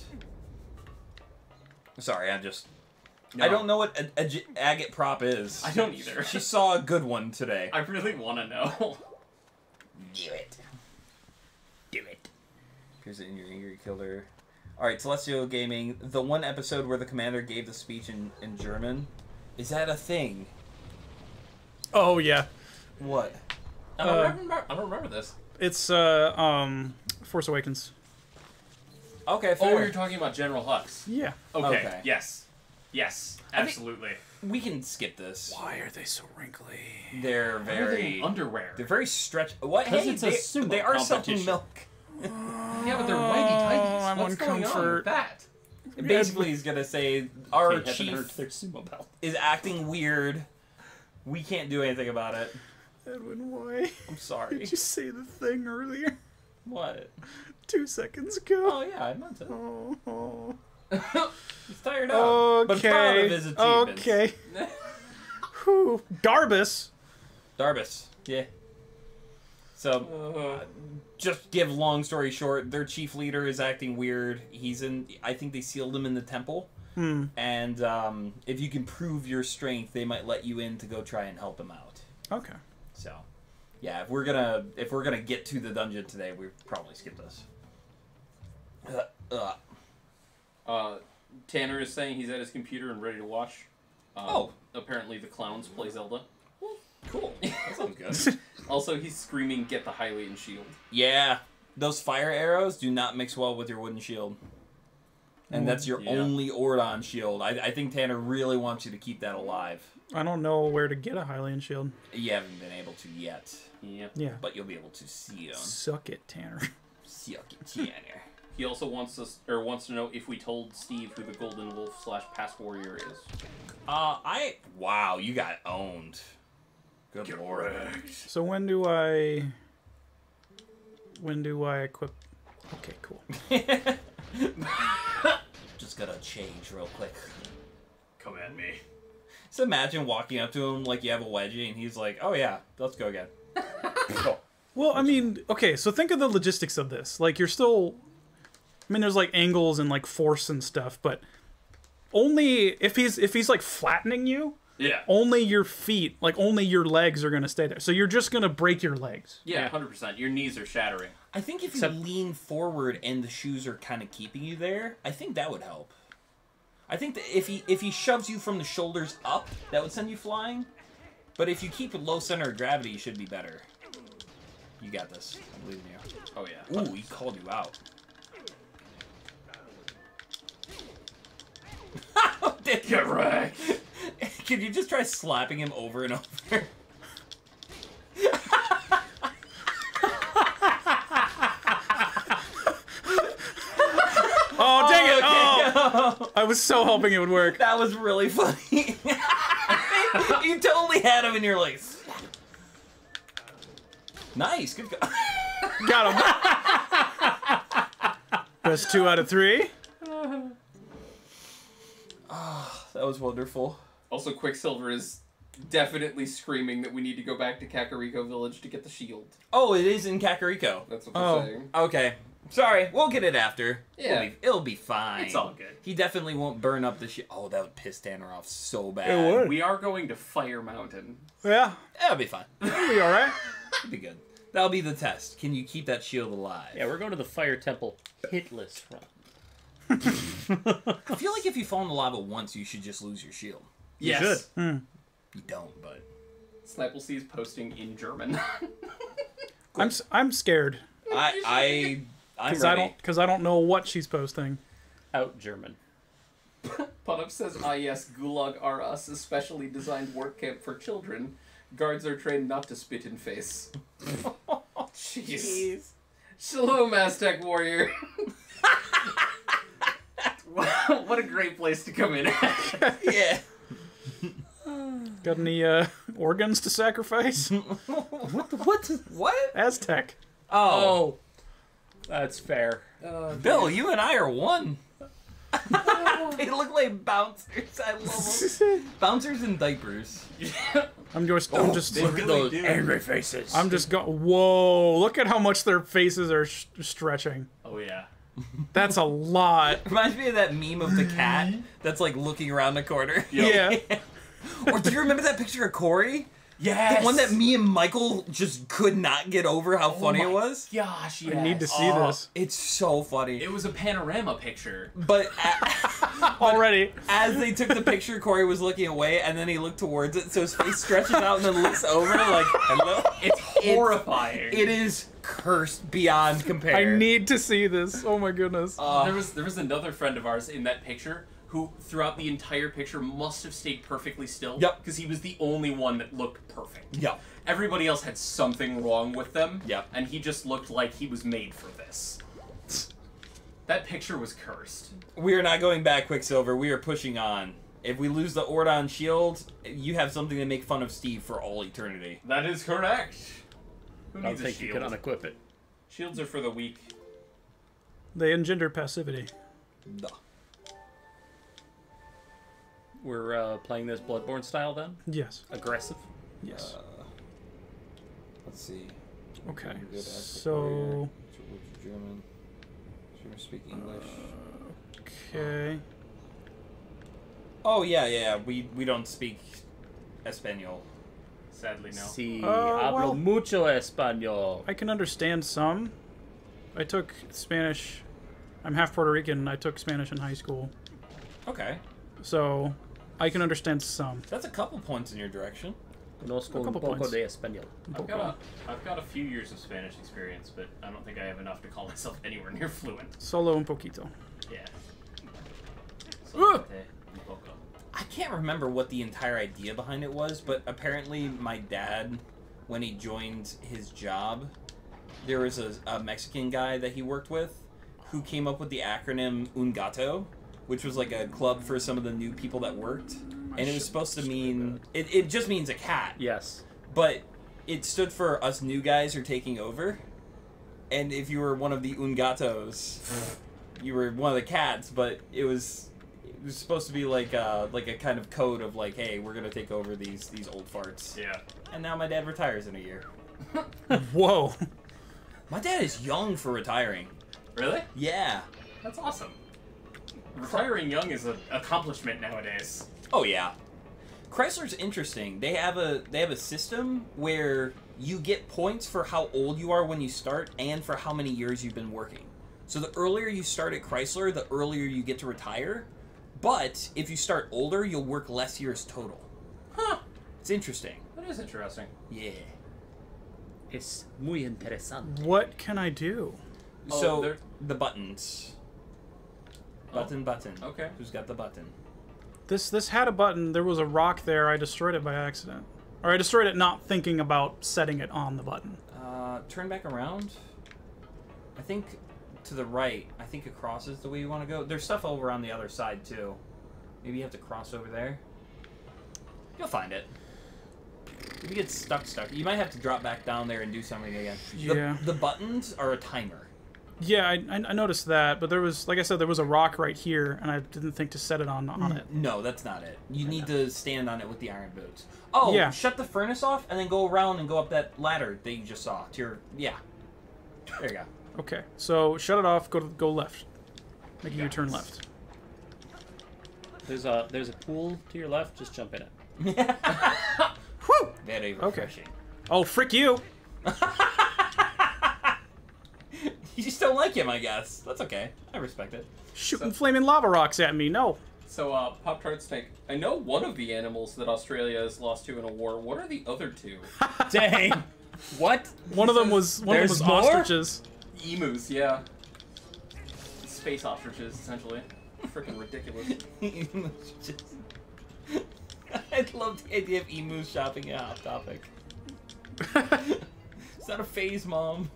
Sorry, I'm just. I don't know what a, a, ag- agate prop is. I don't either. She saw a good one today. I really want to know. Do it. Do it. Here's it in your anger, you killed her. Alright, Celestial Gaming. The one episode where the commander gave the speech in, in German. Is that a thing? Oh yeah. What? I don't, Uh, remember, I don't remember this. It's uh um Force Awakens. Okay, Oh, fair. you're talking about General Hux. Yeah. Okay. Okay. Yes. Yes. I think- Absolutely. We can skip this. Why are they so wrinkly? They're Why are they very... in underwear. They're very stretch... What? 'Cause Hey, it's a they, sumo they are selling competition. milk. Yeah, but they're whitey tighties. I'm What's on going on comfort. with that? Basically, he's gonna say, our They haven't chief heard their sumo belt. is acting weird. We can't do anything about it. Edwin, why I'm sorry. did you say the thing earlier? What? Two seconds ago. Oh, yeah, I meant it. Oh, oh. He's tired out. But proud of Okay. his achievements. Okay. Whew. Darbus. Darbus. Yeah. So, uh, just give long story short, their chief leader is acting weird. He's in, I think they sealed him in the temple. Hmm. And um, if you can prove your strength, they might let you in to go try and help him out. Okay. So, yeah, if we're gonna if we're gonna get to the dungeon today, we probably skip this. Uh, uh. Uh, Tanner is saying he's at his computer and ready to watch. Um, Oh. Apparently the clowns play Zelda. Cool. That sounds good. Also, he's screaming, "Get the Hylian shield!" Yeah, those fire arrows do not mix well with your wooden shield. And that's your Yeah. only Ordon shield. I, I think Tanner really wants you to keep that alive. I don't know where to get a Hylian shield. You haven't been able to yet, Yeah. Yeah. but you'll be able to see them. Suck it, Tanner. Suck it, Tanner. He also wants us, or wants to know if we told Steve who the Golden Wolf slash Past Warrior is. Uh, I... Wow, you got owned. Good lord. So when do I... When do I equip... Okay, cool. Just gotta change real quick. Come at me. Just imagine walking up to him like you have a wedgie, and he's like, oh yeah, let's go again. Go. Well, I mean, okay, so think of the logistics of this. Like, you're still... I mean, there's, like, angles and, like, force and stuff, but only if he's, if he's like, flattening you, Yeah. only your feet, like, only your legs are going to stay there. So you're just going to break your legs. Yeah, one hundred percent. Your knees are shattering. I think if you Except- lean forward and the shoes are kind of keeping you there, I think that would help. I think that if he if he shoves you from the shoulders up, that would send you flying. But if you keep a low center of gravity, you should be better. You got this. I believe in you. Oh, yeah. Ooh, he called you out. Get wrecked. Could you just try slapping him over and over? Oh, dang it! Oh, Oh, I was so hoping it would work. that was really funny. You totally had him in your legs. Nice. Good go. Got him. That's two out of three. That was wonderful. Also, Quicksilver is definitely screaming that we need to go back to Kakariko Village to get the shield. Oh, it is in Kakariko. That's what they're Oh. saying. Okay. Sorry, we'll get it after. Yeah. It'll be, it'll be fine. It's all good. He definitely won't burn up the shit. Oh, that would piss Tanner off so bad. It would. We are going to Fire Mountain. Yeah, That'll be fine. it'll be all right. It'll be good. That'll be the test. Can you keep that shield alive? Yeah, we're going to the Fire Temple hitless run. I feel like if you fall in the lava once, you should just lose your shield. You Yes. should. You don't, but... Sniple sees posting in German. I'm s- I'm scared I, I, I'm because I ready. don't because I don't know what she's posting. Out German. Punup says, ah yes, Gulag are us, a specially designed work camp for children. Guards are trained not to spit in face. Jeez. Shalom, Aztec warrior. Wow, what a great place to come in at. Yeah. Got any uh, organs to sacrifice? What? The, what? What? Aztec. Oh. That's fair. Bill, you and I are one. They look like bouncers. I love them. Bouncers in diapers. I'm just I'm just they really do. angry faces. I'm just go. Whoa! Look at how much their faces are sh- stretching. Oh yeah. That's a lot. Reminds me of that meme of the cat that's like looking around the corner. Yeah. Or do you remember that picture of Corey? Yes. The one that me and Michael just could not get over how funny my it was? Gosh, yes. I need to see Oh, this it's so funny. It was a panorama picture. But a- already. as they took the picture, Corey was looking away, and then he looked towards it, so his face stretches out and then looks over like, hello? It's horrifying. It is cursed beyond compare. I need to see this. Oh my goodness. Uh, there was there was another friend of ours in that picture who, throughout the entire picture, must have stayed perfectly still. Yep. Because he was the only one that looked perfect. Yep. Everybody else had something wrong with them. Yep. And he just looked like he was made for this. That picture was cursed. We are not going back, Quicksilver. We are pushing on. If we lose the Ordon shield, you have something to make fun of Steve for all eternity. That is correct. Who I don't needs a think you shield? can unequip it. Shields are for the weak. They engender passivity. Duh. We're uh, playing this Bloodborne style then? Yes. Aggressive? Yes. Uh, let's see. Okay. Good Aztec So. warrior. German. German speak English. Okay. Oh yeah, yeah. We we don't speak Espanol. Sadly, no. Si Uh, hablo well- mucho español. I can understand some. I took Spanish. I'm half Puerto Rican. I took Spanish in high school, Okay, so I can understand some. that's a couple points in your direction. Conozco A un couple poco points. de español. I've got, a, I've got a few years of Spanish experience, but I don't think I have enough to call myself anywhere near fluent. Solo un poquito. Yeah. Ugh. un poco. I can't remember what the entire idea behind it was, but apparently my dad, when he joined his job, there was a, a Mexican guy that he worked with who came up with the acronym Un Gato, which was like a club for some of the new people that worked. And it was supposed to mean, it, it just means a cat, Yes. but it stood for us new guys are taking over. And if you were one of the Un Gatos, you were one of the cats, but it was... It was supposed to be like a, like a kind of code of like, hey, we're gonna take over these these old farts. Yeah. And now my dad retires in a year. Whoa. My dad is young for retiring. Really? Yeah. That's awesome. Retiring young is an accomplishment nowadays. Oh yeah. Chrysler's interesting. They have a they have a system where you get points for how old you are when you start and for how many years you've been working. So the earlier you start at Chrysler, the earlier you get to retire. But if you start older, you'll work less years total. Huh. It's interesting. That is interesting. Yeah. Es muy interesante. What can I do? Oh, So there- the buttons. Oh. Button, button. Okay. Who's got the button? This this had a button. There was a rock there. I destroyed it by accident, or I destroyed it not thinking about setting it on the button. Uh, turn back around. I think to the right. I think across is the way you want to go. There's stuff over on the other side too. Maybe you have to cross over there. You'll find it. If you get stuck, stuck, you might have to drop back down there and do something again. Yeah. The, the buttons are a timer. Yeah, I, I noticed that, but there was, like I said, there was a rock right here, and I didn't think to set it on on it. No, that's not it. You need to stand on it with the iron boots. Oh, Yeah. shut the furnace off and then go around and go up that ladder that you just saw. To your yeah. There you go. Okay, so shut it off. Go to go left. Make a U-turn left. There's a there's a pool to your left. Just jump in it. Whew! Very Okay. refreshing. Oh, frick you! You just don't like him, I guess. That's okay. I respect it. Shooting flaming lava rocks at me. No. So, uh, Pop Tart Snake, I know one of the animals that Australia has lost to in a war. What are the other two? Dang. What? One of them was one There's of them was more? ostriches. Emus, yeah. Space ostriches, essentially. Freaking ridiculous. I love the idea of emus shopping at Hot Topic. It's not a phase, Mom.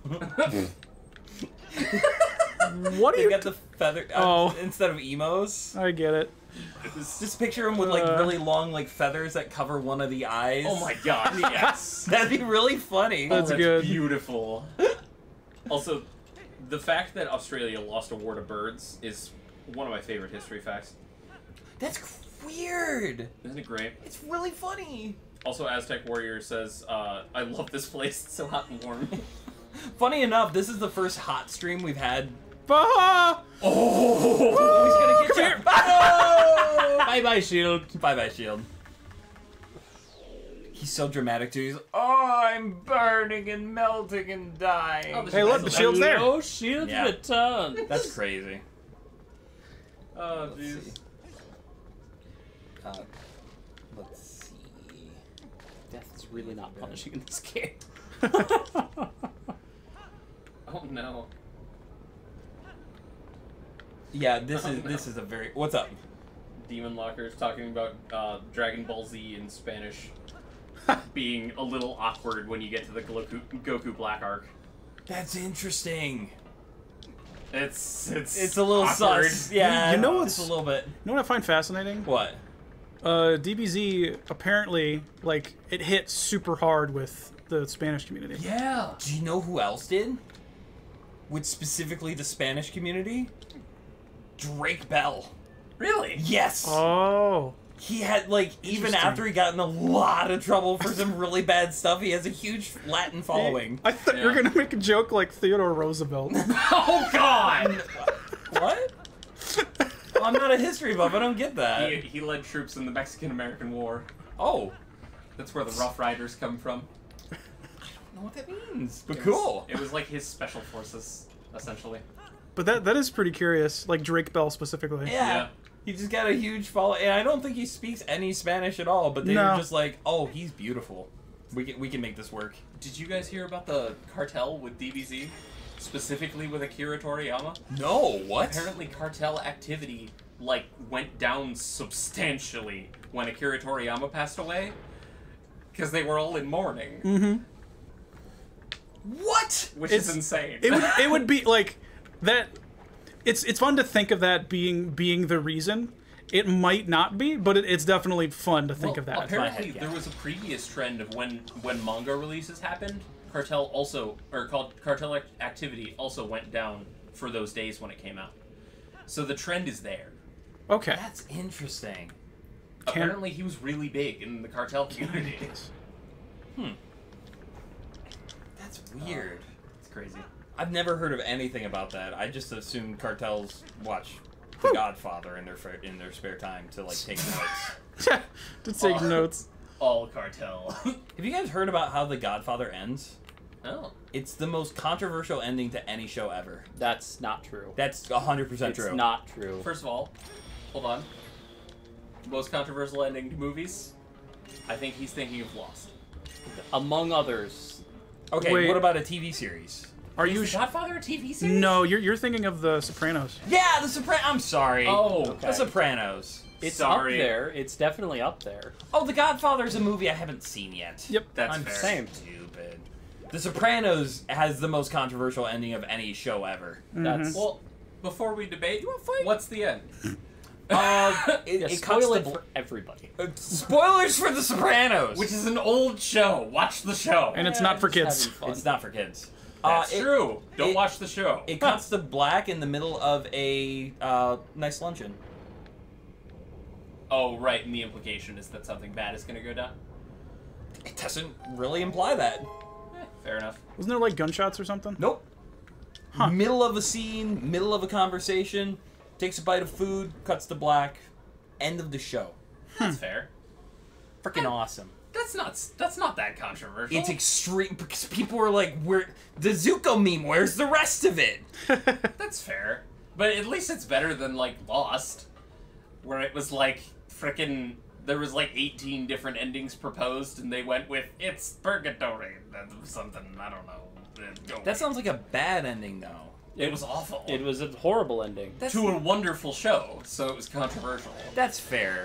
What are They you? got the feather uh, Oh. instead of emos. I get it. Just picture them with like Uh. really long like feathers that cover one of the eyes. Oh my god, yes! That'd be really funny. That's That's good. beautiful. Also, the fact that Australia lost a war to birds is one of my favorite history facts. That's weird. Isn't it great? It's really funny. Also, Aztec Warrior says, uh, I love this place, it's so hot and warm. Funny enough, this is the first hot stream we've had. Bah! Oh, he's gonna get you. Oh! Bye bye shield. Bye bye, Shield. He's so dramatic too. He's oh, I'm burning and melting and dying. Oh, this Hey, is look, the nice. shield's there. Hello, shield Yeah. return. That's crazy. Oh, Let's jeez. see. Uh, let's see. Death is really not punishing in this game. Oh no. Yeah, this is this is a very. What's up? Demon Lockers talking about uh, Dragon Ball Z in Spanish being a little awkward when you get to the Goku, Goku Black arc. That's interesting. It's it's It's a little awkward. sus. Yeah, You know it's what's- a little bit. You know what I find fascinating? What? Uh, D B Z apparently like it hit super hard with the Spanish community. Yeah. Do you know who else did? With specifically the Spanish community? Drake Bell. Really? Yes. Oh. He had like even Interesting. after he got in a lot of trouble for some really bad stuff, he has a huge Latin following. I thought you were Yeah. gonna make a joke like Theodore Roosevelt. Oh god! What? Well, I'm not a history buff. I don't get that. he, he led troops in the Mexican-American War. Oh, That's where the Rough Riders come from. I don't know what that means, but It cool. Was, it was like his special forces, essentially. But that that is pretty curious, like Drake Bell specifically. Yeah. Yeah. He just got a huge follow, and I don't think he speaks any Spanish at all. But they No. were just like, "Oh, he's beautiful. We can we can make this work." Did you guys hear about the cartel with D B Z? Specifically with Akira Toriyama? No, what? Apparently cartel activity, like, went down substantially when Akira Toriyama passed away. Because they were all in mourning. Mm-hmm. What? Which It's- is insane. It would it would be like that. It's it's fun to think of that being being the reason. It might not be, but it, it's definitely fun to think Well, of that. Apparently, head, yeah. there was a previous trend of when when manga releases happened, cartel also or called cartel ac- activity also went down for those days when it came out. So the trend is there. Okay. That's interesting. Can- Apparently, he was really big in the cartel community. Hmm. That's weird. It's crazy. I've never heard of anything about that. I just assumed cartels watch The Godfather in their fa- in their spare time to like take notes. to take Oh. notes. All cartel. Have you guys heard about how The Godfather ends? Oh. It's the most controversial ending to any show ever. That's not true. That's one hundred percent It's true. not true. First of all, hold on. Most controversial ending to movies? I think he's thinking of Lost. Among others, Okay, Wait. what about a T V series? Are Is you? The Sh- Godfather a T V series? no, you're you're thinking of The Sopranos. Yeah, The Sopranos. I'm sorry. Oh, The okay. Sopranos. it's Sorry. up there. It's definitely up there. Oh, The Godfather's a movie I haven't seen yet. Yep. That's I'm fair. Same. stupid. The Sopranos has the most controversial ending of any show ever. That's Well, before we debate, what's the end? Uh, it, Yeah, it cuts spoil the it bl- for everybody. uh, spoilers for The Sopranos. Which is an old show. Watch the show. And it's Yeah, not for just kids. having fun. It's not for kids. That's uh, it, true. Don't it- watch the show. It cuts to black in the middle of a uh, nice luncheon. Oh, right. And the implication is that something bad is going to go down. It doesn't really imply that. Eh, fair enough. Wasn't there like gunshots or something? Nope. Huh. Middle of a scene, middle of a conversation, takes a bite of food, cuts to black, end of the show. That's fair. Freaking awesome. That's not. That's not that controversial. It's extreme because people were like, "Where the Zuko meme? Where's the rest of it?" That's fair. But at least it's better than like Lost, where it was like frickin' there was like eighteen different endings proposed, and they went with it's purgatory. That's something I don't know. Go That sounds like a bad ending, though. It was awful. It was a horrible ending. That's to a wonderful show, so it was controversial. that's fair.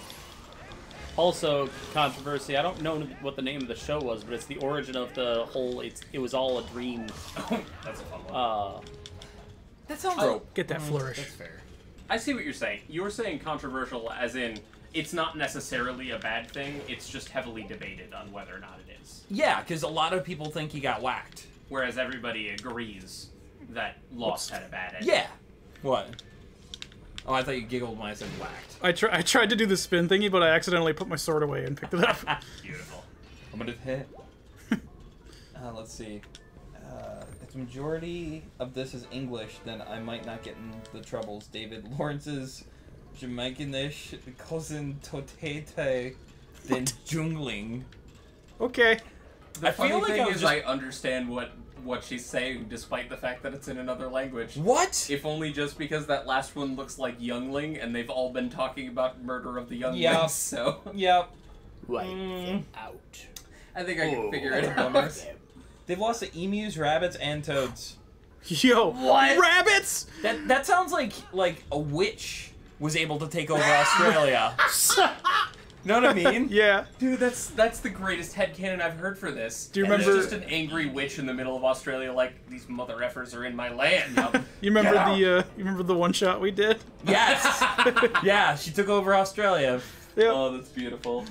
Also, controversy. I don't know what the name of the show was, but it's the origin of the whole. It's it was all a dream. That's a fun one. Uh, That sounds. Oh. Get that flourish. That's fair. I see what you're saying. You're saying controversial as in it's not necessarily a bad thing, it's just heavily debated on whether or not it is. Yeah, because a lot of people think he got whacked. Whereas everybody agrees that Lost had a bad ending. Yeah. What? Oh, I thought you giggled when I said whacked. I, try, I tried to do the spin thingy, but I accidentally put my sword away and picked it up. Beautiful. I'm gonna hit. uh, let's see. Uh, if the majority of this is English, then I might not get in the troubles. David Lawrence's Jamaicanish cousin Totete then jungling. Okay. The I funny feel like thing I was is just- I understand what what she's saying despite the fact that it's in another language. What? If only just because that last one looks like Youngling and they've all been talking about murder of the Younglings, Yeah. so Yep. right Mm. out. I think I can Oh, figure it that's out. bummers. They've lost to emus, rabbits, and toads. Yo. What? Rabbits! That that sounds like like a witch was able to take over Australia. Know what I mean? Yeah. Dude, that's that's the greatest headcanon I've heard for this. Do you And it's remember- just an angry witch in the middle of Australia like, these mother effers are in my land. You remember Get out. the uh, you remember the one shot we did? Yes. Yeah, she took over Australia. Yep. Oh, that's beautiful.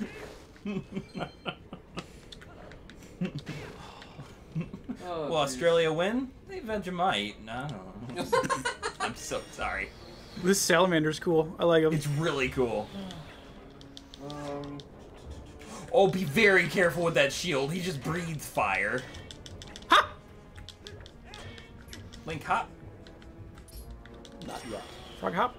Oh, Will Australia win? They Vegemite. No. I'm so sorry. This salamander's cool. I like him. It's really cool. Um, Oh, be very careful with that shield. He just breathes fire. Ha! Link hop. Not yet. Frog hop.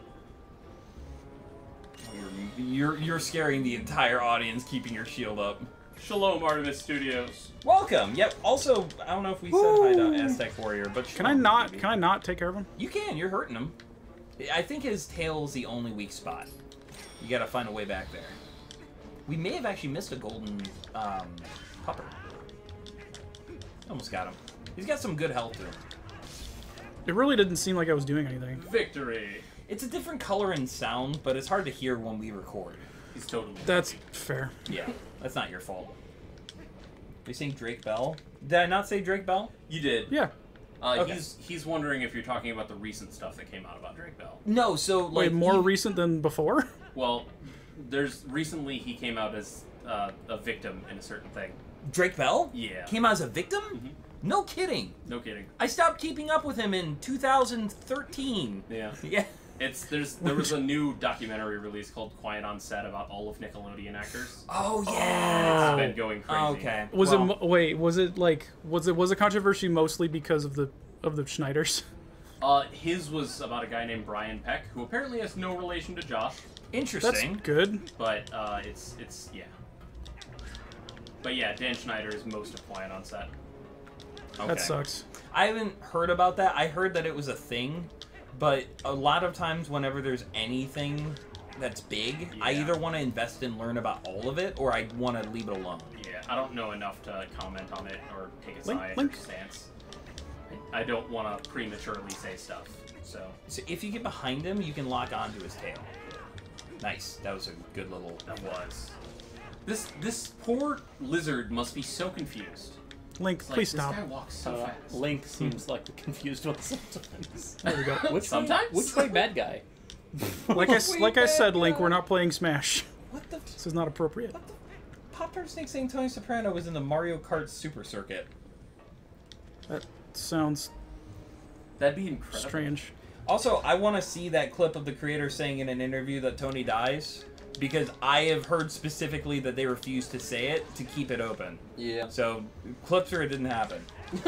You're, you're you're scaring the entire audience keeping your shield up. Shalom, Artemis Studios. Welcome. Yep. Also, I don't know if we said hi to Aztec Warrior, but Can I sure, not? maybe. Can I not take care of him? You can. You're hurting him. I think his tail's the only weak spot. You gotta find a way back there. We may have actually missed a golden um, pupper. Almost got him. He's got some good health to him. It really didn't seem like I was doing anything. Victory. It's a different color and sound, but it's hard to hear when we record. He's totally. That's fair. Yeah, that's not your fault. Are you saying Drake Bell? Did I not say Drake Bell? You did. Yeah. Uh, Okay. He's he's wondering if you're talking about the recent stuff that came out about Drake Bell. No, so like Wait, more he- recent than before? Well, there's recently he came out as uh, a victim in a certain thing. Drake Bell Yeah. came out as a victim. Mhm. No kidding. No kidding. I stopped keeping up with him in two thousand thirteen. Yeah. Yeah. It's there's there was a new documentary release called Quiet on Set about all of Nickelodeon actors. Oh It's yeah. been going crazy. Okay. Was well, it? mo- Wait, was it like? Was it? Was a controversy mostly because of the of the Schneiders? Uh, his was about a guy named Brian Peck, who apparently has no relation to Josh, That's interesting? good. but uh, it's it's yeah. But yeah, Dan Schneider is most of Quiet on Set. Okay. That sucks. I haven't heard about that. I heard that it was a thing, but a lot of times whenever there's anything that's big, I Yeah. either want to invest and learn about all of it, or I want to leave it alone. Yeah, I don't know enough to comment on it or take a Link, side link. or stance. I don't want to prematurely say stuff, so So if you get behind him, you can lock onto his tail. Nice. That was a good little. that was. This this poor lizard must be so confused. Link, It's like, please this stop. guy walks so Uh, fast. Link seems like the confused one sometimes. There we go. Which Sometimes? Way, which way, bad guy? Like I, s- like I said, Link, we're not playing Smash. What the? This is not appropriate. What the? Pop-Tart Snake saying Tony Soprano was in the Mario Kart Super Circuit. That sounds That'd be incredible. strange. Also, I want to see that clip of the creator saying in an interview that Tony dies, because I have heard specifically that they refused to say it to keep it open. Yeah. So, clips or it didn't happen.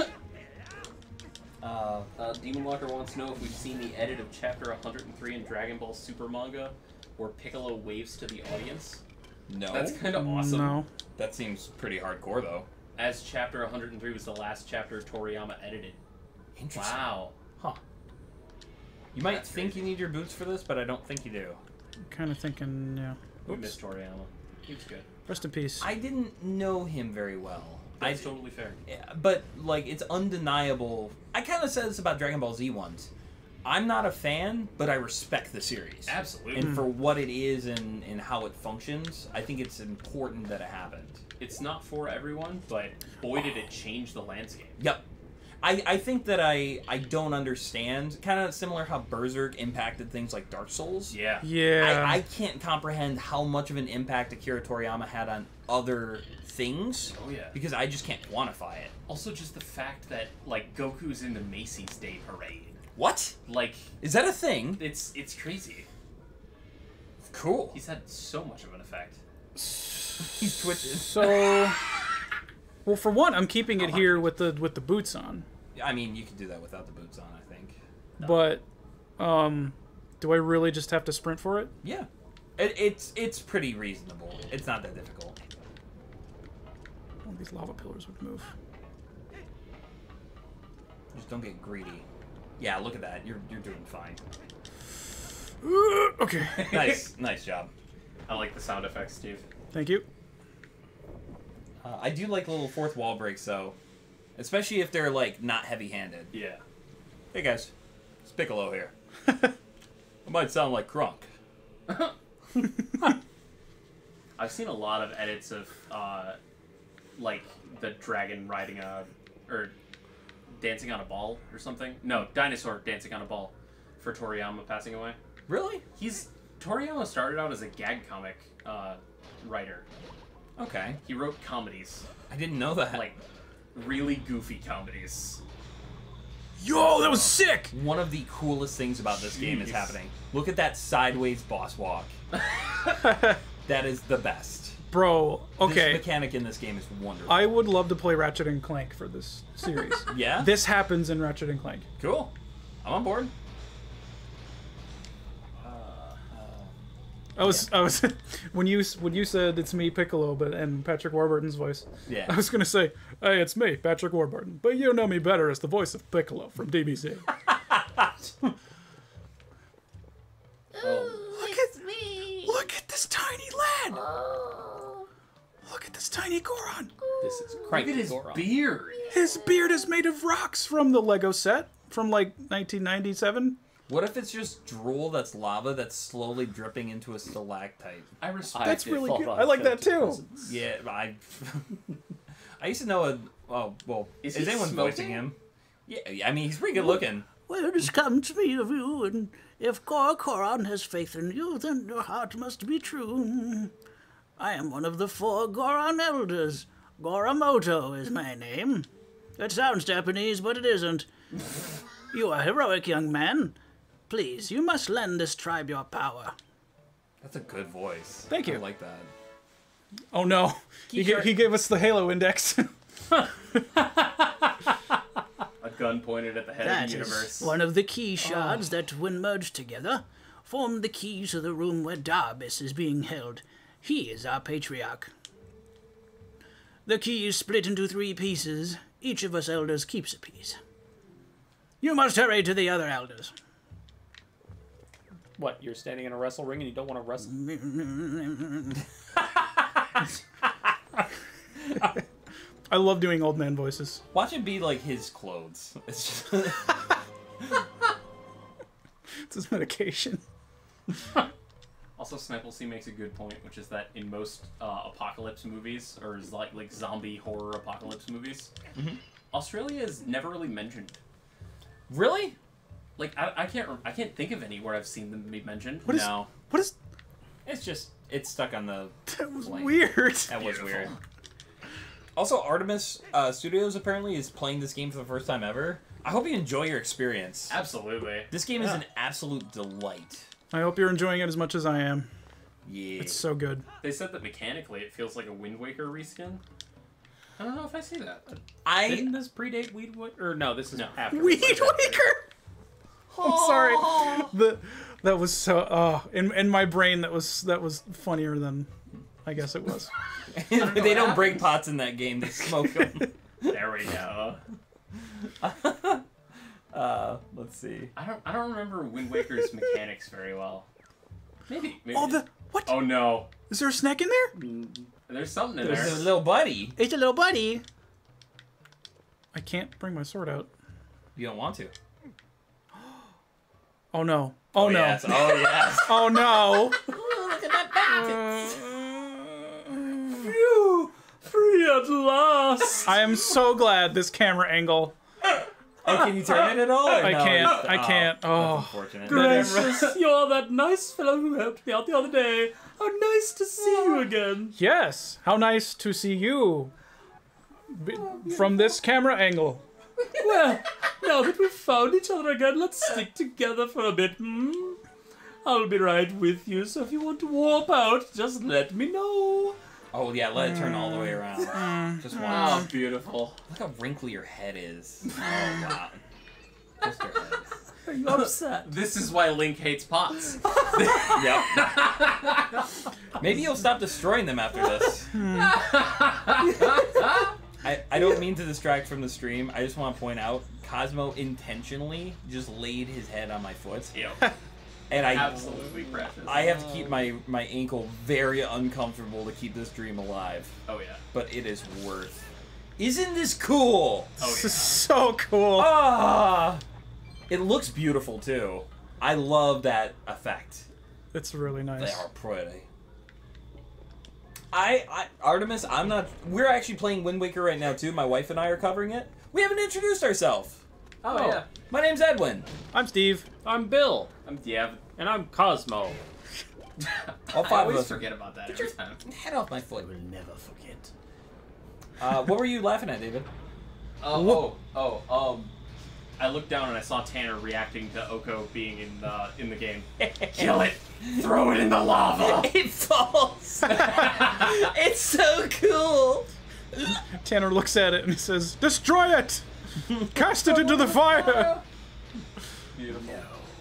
Uh, uh, Demon Locker wants to know if we've seen the edit of Chapter one hundred three in Dragon Ball Super manga, where Piccolo waves to the audience. No. That's kind of awesome. No. That seems pretty hardcore, though. As Chapter one hundred three was the last chapter Toriyama edited. Interesting. Wow. Huh. You might That's think crazy. you need your boots for this, but I don't think you do. I'm kind of thinking, yeah. We Oops. miss Toriyama. He was good. Rest in peace. I didn't know him very well. That's I, totally fair. Yeah, but like it's undeniable. I kind of said this about Dragon Ball Z once. I'm not a fan, but I respect the series. Absolutely. And for what it is and, and how it functions, I think it's important that it happened. It's not for everyone, but boy did it change the landscape. Yep. I, I think that I, I don't understand. Kind of similar how Berserk impacted things like Dark Souls. Yeah. yeah. I, I can't comprehend how much of an impact Akira Toriyama had on other things. Oh yeah. Because I just can't quantify it. Also, just the fact that like Goku's in the Macy's Day Parade. What? Like, Is that a thing? it's it's crazy. Cool. He's had so much of an effect. He's twitching. So, well, for one, I'm keeping it here with the with the boots on. I mean, you could do that without the boots on, I think. But, um, do I really just have to sprint for it? Yeah. It, it's it's pretty reasonable. It's not that difficult. Oh, these lava pillars would move. Just don't get greedy. Yeah, look at that. You're you're doing fine. Okay. Nice, nice job. I like the sound effects, Steve. Thank you. Uh, I do like little fourth wall breaks though, especially if they're like not heavy-handed. Yeah. Hey guys, it's Piccolo here. It might sound like Crunk. I've seen a lot of edits of uh, like the dragon riding a or dancing on a ball or something. No, dinosaur dancing on a ball for Toriyama passing away. Really? He's Toriyama started out as a gag comic uh, writer. Okay. He wrote comedies, I didn't know that. like really goofy comedies. Yo, that was sick! One of the coolest things about this game is Jeez. happening. Look at that sideways boss walk. That is the best. Bro, This okay. mechanic in this game is wonderful. I would love to play Ratchet and Clank for this series. Yeah? This happens in Ratchet and Clank. Cool. I'm on board. I was, I was, when you when you said it's me, Piccolo, but and Patrick Warburton's voice. Yeah. I was gonna say, hey, it's me, Patrick Warburton, but you know me better as the voice of Piccolo from D B C. Oh, Look it's at- me. Look at this tiny lad. Oh. Look at this tiny Goron. This is Look cranky at his Goron. beard. His beard is made of rocks from the Lego set from like nineteen ninety-seven. What if it's just drool that's lava that's slowly dripping into a stalactite? I respect That's it. really thought good. on I like that filter too. presence. Yeah, I. I used to know a. Oh well, Is is, he anyone smoking? voicing him? Yeah, I mean he's pretty good looking. Well, it has come to me of you, and if Gor Koron has faith in you, then your heart must be true. I am one of the four Goron elders. Goramoto is my name. It sounds Japanese, but it isn't. You are a heroic young man. Please, you must lend this tribe your power. That's a good voice. Thank you. I like that. Oh no, he, ga- he gave us the Halo index. A gun pointed at the head That of the is universe. one of the key shards that, when merged together, form the key to the room where Darbus is being held. He is our patriarch. The key is split into three pieces. Each of us elders keeps a piece. You must hurry to the other elders. What, you're standing in a wrestle ring and you don't want to wrestle? I love doing old man voices. Watch it be like his clothes. It's just. It's his medication. Also, Snipplesy makes a good point, which is that in most uh, apocalypse movies, or is like like zombie horror apocalypse movies, Australia is never really mentioned. Really? Like I, I can't I can't think of any where I've seen them be mentioned. What is? No. What is? It's just it's stuck on the. That was Lame. weird. That was weird. Also, Artemis uh, Studios apparently is playing this game for the first time ever. I hope you enjoy your experience. Absolutely. This game is Yeah. an absolute delight. I hope you're enjoying it as much as I am. Yeah. It's so good. They said that mechanically it feels like a Wind Waker reskin. I don't know if I see that. I Didn't this predate Weed Waker? Or no, this is No. after. Weed Waker. I'm sorry. The that was so. Uh, in in my brain, that was that was funnier than I guess it was. they don't break pots in that game. They smoke them. There we go. uh, let's see. I don't I don't remember Wind Waker's mechanics very well. Maybe. maybe Oh the what? Oh no. Is there a snack in there? There's something in There's there. a little buddy. It's a little buddy. I can't bring my sword out. You don't want to. Oh no. Oh, no. Yes. Oh yes. Oh no. Look at that Phew! Free at last! I am so glad this camera angle. Oh, can you turn it at all? or I no? can't. It's- I oh, can't. That's Oh. unfortunate. Gracious, you're that nice fellow who helped me out the other day. How nice to see you again. Yes. How nice to see you. B- from this camera angle. Well, now that we've found each other again, let's stick together for a bit, hmm? I'll be right with you, so if you want to warp out, just let me know. Oh yeah, let it turn all the way around. Just Oh, once. beautiful. Look how wrinkly your head is. Oh wow. Just your head. Are you upset? This is why Link hates pots. Yep. Maybe you'll stop destroying them after this. I, I don't mean to distract from the stream. I just want to point out, Cosmo intentionally just laid his head on my foot. Yep. And I Absolutely precious. I have to keep my, my ankle very uncomfortable to keep this dream alive. Oh yeah. But it is worth. Isn't this cool? Oh This yeah. is so cool. Ah! It looks beautiful too. I love that effect. It's really They nice. are pretty. I, I Artemis, I'm not. We're actually playing Wind Waker right now too. My wife and I are covering it. We haven't introduced ourselves. Oh, yeah. My name's Edwin. I'm Steve. I'm Bill, I'm yeah. and I'm Cosmo. All I five always of us. forget about that Get every your time. head off my foot. will never forget. Uh, what were you laughing at, David? Oh, oh, oh, um, I looked down and I saw Tanner reacting to Oko being in the in the game. Kill it! Throw it in the lava! It falls. It's so cool. Tanner looks at it and he says, "Destroy it! Cast it into the fire!" Beautiful.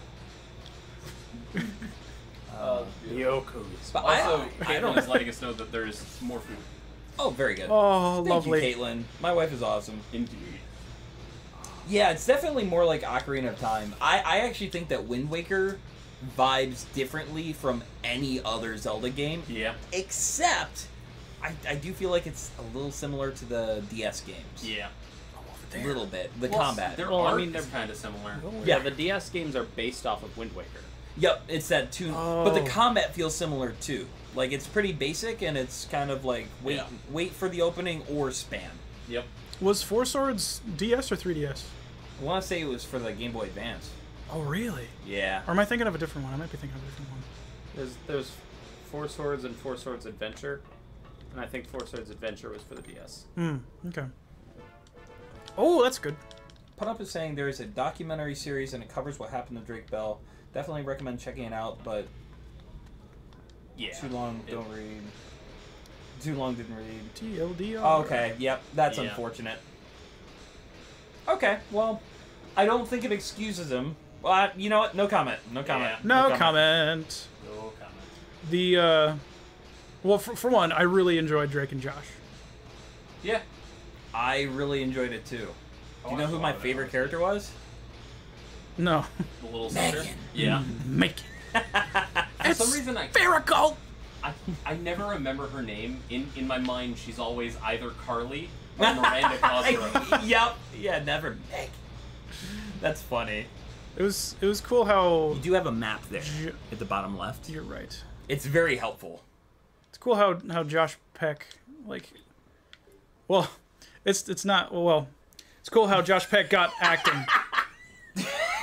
Uh, Yoko's. but Also, I, I Caitlin don't. is letting us know that there's more food. Oh, very good. Oh, Thank lovely. you, Caitlin. My wife is awesome. Indeed. Yeah, it's definitely more like Ocarina of Time. I, I actually think that Wind Waker vibes differently from any other Zelda game, Yeah. except I, I do feel like it's a little similar to the D S games. Yeah. A little bit. The Well, combat. Their Well, I art mean, is they're- kind of similar. Yeah, the D S games are based off of Wind Waker. Yep, it's that tune. But the Oh. combat feels similar too. Like it's pretty basic and it's kind of like wait Yeah. wait for the opening or spam. Yep. Was Four Swords D S or three D S? I want to say it was for the Game Boy Advance. Oh, really? Yeah. Or am I thinking of a different one? I might be thinking of a different one. There's there's Four Swords and Four Swords Adventure, and I think Four Swords Adventure was for the D S. Hmm, okay. Oh, that's good. Put Up is saying there is a documentary series and it covers what happened to Drake Bell. Definitely recommend checking it out, but Yeah. too long, don't read. Too long, didn't read. T L D R. Oh, okay, yep, that's Yeah. unfortunate. Okay, well, I don't think it excuses him. Well, I, you know what? No comment. No comment. Yeah. No comment. No comment. The, uh... Well, for, for one, I really enjoyed Drake and Josh. Yeah. I really enjoyed it too. Do Oh, you know I who saw my that. favorite character was? No. The little sister. Yeah. Make it. For some reason, I Spherical! I, I never remember her name. In in my mind, she's always either Carly or Miranda Cosgrove. Yep. Yeah, never. Meg. That's funny. It was, it was cool how... You do have a map there J- at the bottom left. You're right. It's very helpful. It's cool how, how Josh Peck, like... Well, it's it's not... Well, it's cool how Josh Peck got acting.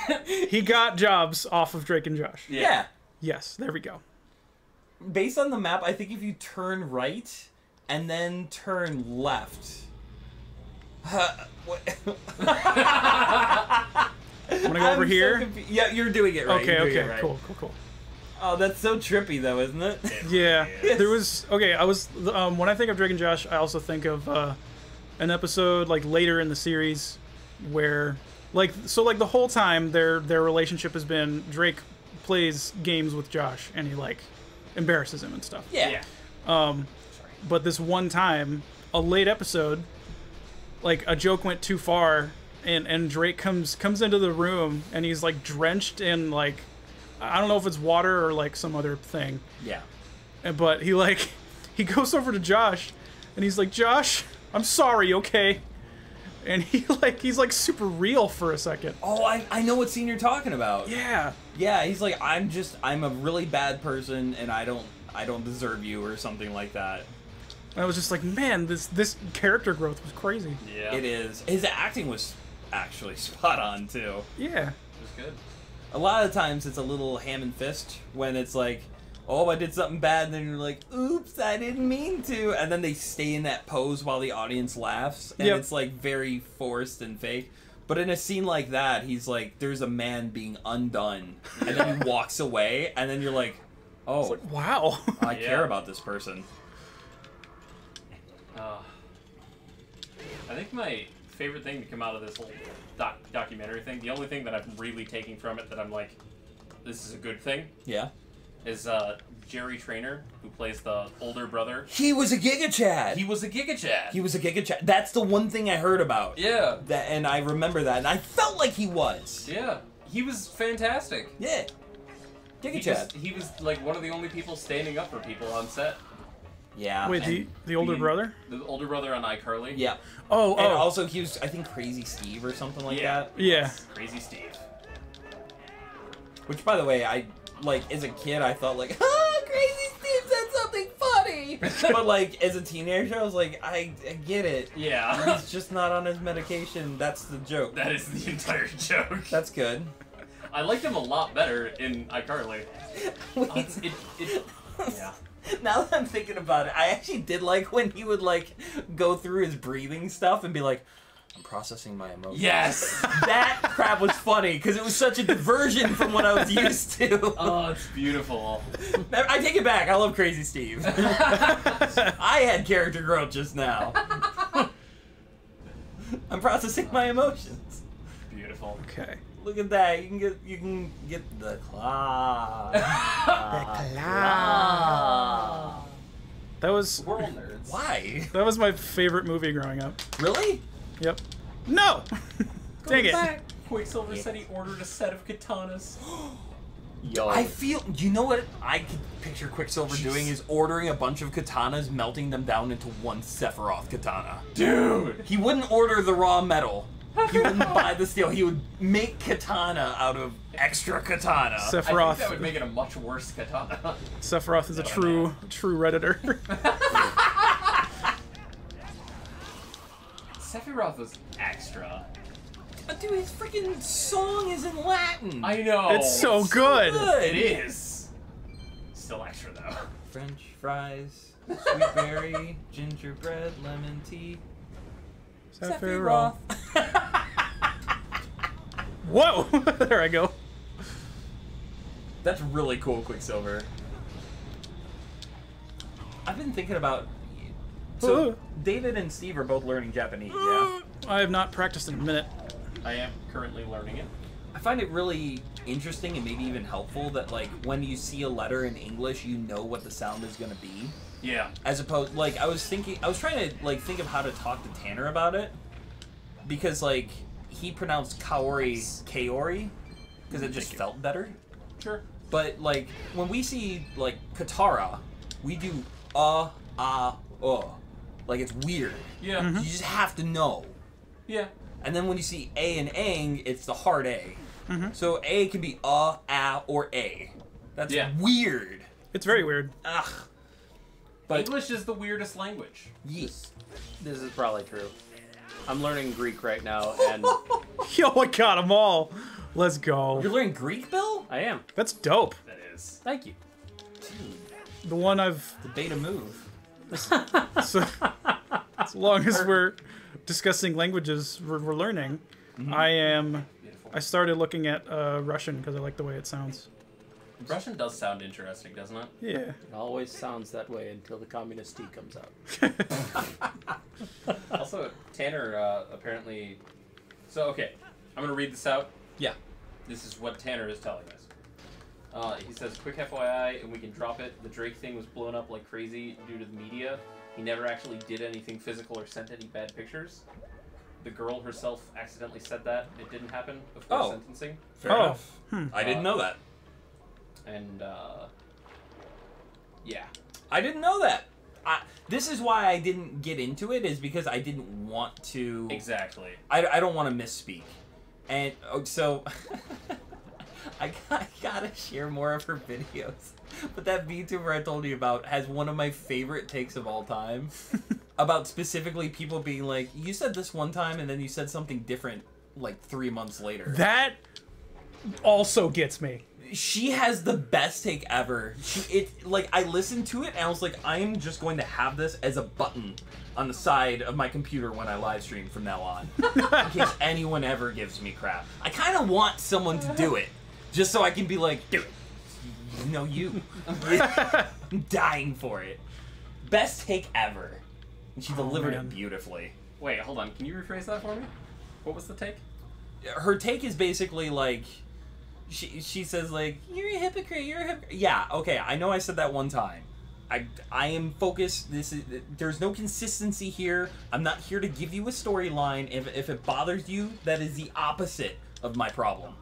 He got jobs off of Drake and Josh. Yeah. Yes, there we go. Based on the map, I think if you turn right and then turn left. Uh, what? I'm gonna go over I'm so here. confu- yeah, you're doing it right. Okay, You're doing okay, it right. cool, cool, cool. Oh, that's so trippy, though, isn't it? Yeah, Yes. there was okay. I was um, when I think of Drake and Josh, I also think of uh, an episode like later in the series where, like, so like the whole time their their relationship has been Drake plays games with Josh and he like embarrasses him and stuff. Yeah. Um, but this one time, a late episode, like a joke went too far, and and Drake comes comes into the room and he's like drenched in like. I don't know if it's water or like some other thing. Yeah. And but he like he goes over to Josh and he's like, Josh, I'm sorry, okay? And he like he's like super real for a second. Oh, I, I know what scene you're talking about. Yeah. Yeah, he's like, I'm just I'm a really bad person and I don't I don't deserve you or something like that. And I was just like, man, this this character growth was crazy. Yeah. It is. His acting was actually spot on too. Yeah. It was good. A lot of times it's a little ham and fist when it's like, oh, I did something bad, and then you're like, oops, I didn't mean to. And then they stay in that pose while the audience laughs, and Yep. it's like very forced and fake. But in a scene like that, he's like, there's a man being undone, and then he walks away, and then you're like, oh, It's like, wow. I Yeah. care about this person. Uh, I think my favorite thing to come out of this whole doc documentary thing, the only thing that I'm really taking from it that I'm like, this is a good thing, Yeah. is uh, Jerry Trainer, who plays the older brother. He was a Giga Chad. He was a Giga Chad. He was a Giga Chad. That's the one thing I heard about. Yeah. That, and I remember that, and I felt like he was. Yeah. He was fantastic. Yeah. Giga He, Chad. just, he was like one of the only people standing up for people on set. Yeah. Wait, and- the the older being- brother? The older brother on iCarly. Yeah. Oh, And oh. also, he was, I think, Crazy Steve or something like Yeah. that. Yeah. Crazy Steve. Which, by the way, I, like, as a kid, I thought, like, ah, Crazy Steve said something funny! But, like, as a teenager, I was like, I, I get it. Yeah. He's just not on his medication. That's the joke. That is the entire joke. That's good. I liked him a lot better in iCarly. Wait, Uh, it, it, yeah. now that I'm thinking about it, I actually did like when he would, like, go through his breathing stuff and be like, I'm processing my emotions. Yes! That crap was funny, because it was such a diversion from what I was used to. Oh, it's beautiful. I take it back. I love Crazy Steve. I had character growth just now. I'm processing my emotions. Beautiful. Okay. Look at that. You can get you can get the claw. That was We're all nerds. Why? that was my favorite movie growing up. Really? Yep. No. Dang it. Back. Quicksilver said he ordered a set of katanas. Yo. I feel. You know what I could picture Quicksilver doing is ordering a bunch of katanas, melting them down into one Sephiroth katana. Dude! He wouldn't order the raw metal. He wouldn't buy the steel. He would make katana out of extra katana. I think Sephiroth. that would make it a much worse katana. Sephiroth is a No, true no. true redditor. Sephiroth was extra. Dude, his freaking song is in Latin. I know. It's so good. It is. Still extra though. French fries, sweet berry, gingerbread, lemon tea. Sephiroth. Whoa! There I go. That's really cool, Quicksilver. I've been thinking about. So, David and Steve are both learning Japanese, yeah? I have not practiced in a minute. I am currently learning it. I find it really interesting and maybe even helpful that, like, when you see a letter in English, you know what the sound is going to be. Yeah. As opposed, like, I was thinking, I was trying to, like, think of how to talk to Tanner about it. Because, like, he pronounced Kaori Kaori, because it just felt better. Sure. But, like, when we see, like, Katara, we do uh, ah, uh. Like, it's weird. Yeah. You just have to know. Yeah. And then when you see A and Aang, it's the hard A. Mm-hmm. So A can be uh, ah, or A. That's Yeah. weird. It's very weird. Ugh. But English is the weirdest language. yes. This is probably true. I'm learning Greek right now, and Yo, I got them all. Let's go. You're learning Greek, Bill? I am. That's dope. That is. Thank you. The one I've... The beta move. So, as long as we're discussing languages we're, we're learning, mm-hmm. I am... Beautiful. I started looking at uh, Russian because I like the way it sounds. Russian does sound interesting, doesn't it? Yeah. It always sounds that way until the communist tea comes out. Also, Tanner uh, apparently... So, okay. I'm going to read this out. Yeah. This is what Tanner is telling us. Uh, he says, quick F Y I, and we can drop it. The Drake thing was blown up like crazy due to the media. He never actually did anything physical or sent any bad pictures. The girl herself accidentally said that. It didn't happen before Oh. sentencing. Fair Oh. enough. Hmm. I didn't know that. And, uh... yeah. I didn't know that. I, this is why I didn't get into it, is because I didn't want to... Exactly. I, I don't want to misspeak. And oh, so... I, got, I gotta share more of her videos. But that VTuber I told you about has one of my favorite takes of all time. About specifically people being like, you said this one time and then you said something different like three months later. That also gets me. She has the best take ever. She it like I listened to it and I was like, I am just going to have this as a button on the side of my computer when I live stream from now on, in case anyone ever gives me crap. I kind of want someone to do it, just so I can be like, dude, you know you. I'm dying for it. Best take ever. And she delivered man. it beautifully. Wait, hold on. Can you rephrase that for me? What was the take? Her take is basically like, she she says like, you're a hypocrite, you're a hypocrite. Yeah, okay, I know I said that one time. I, I am focused. This is there's no consistency here. I'm not here to give you a storyline. If if it bothers you, that is the opposite of my problem.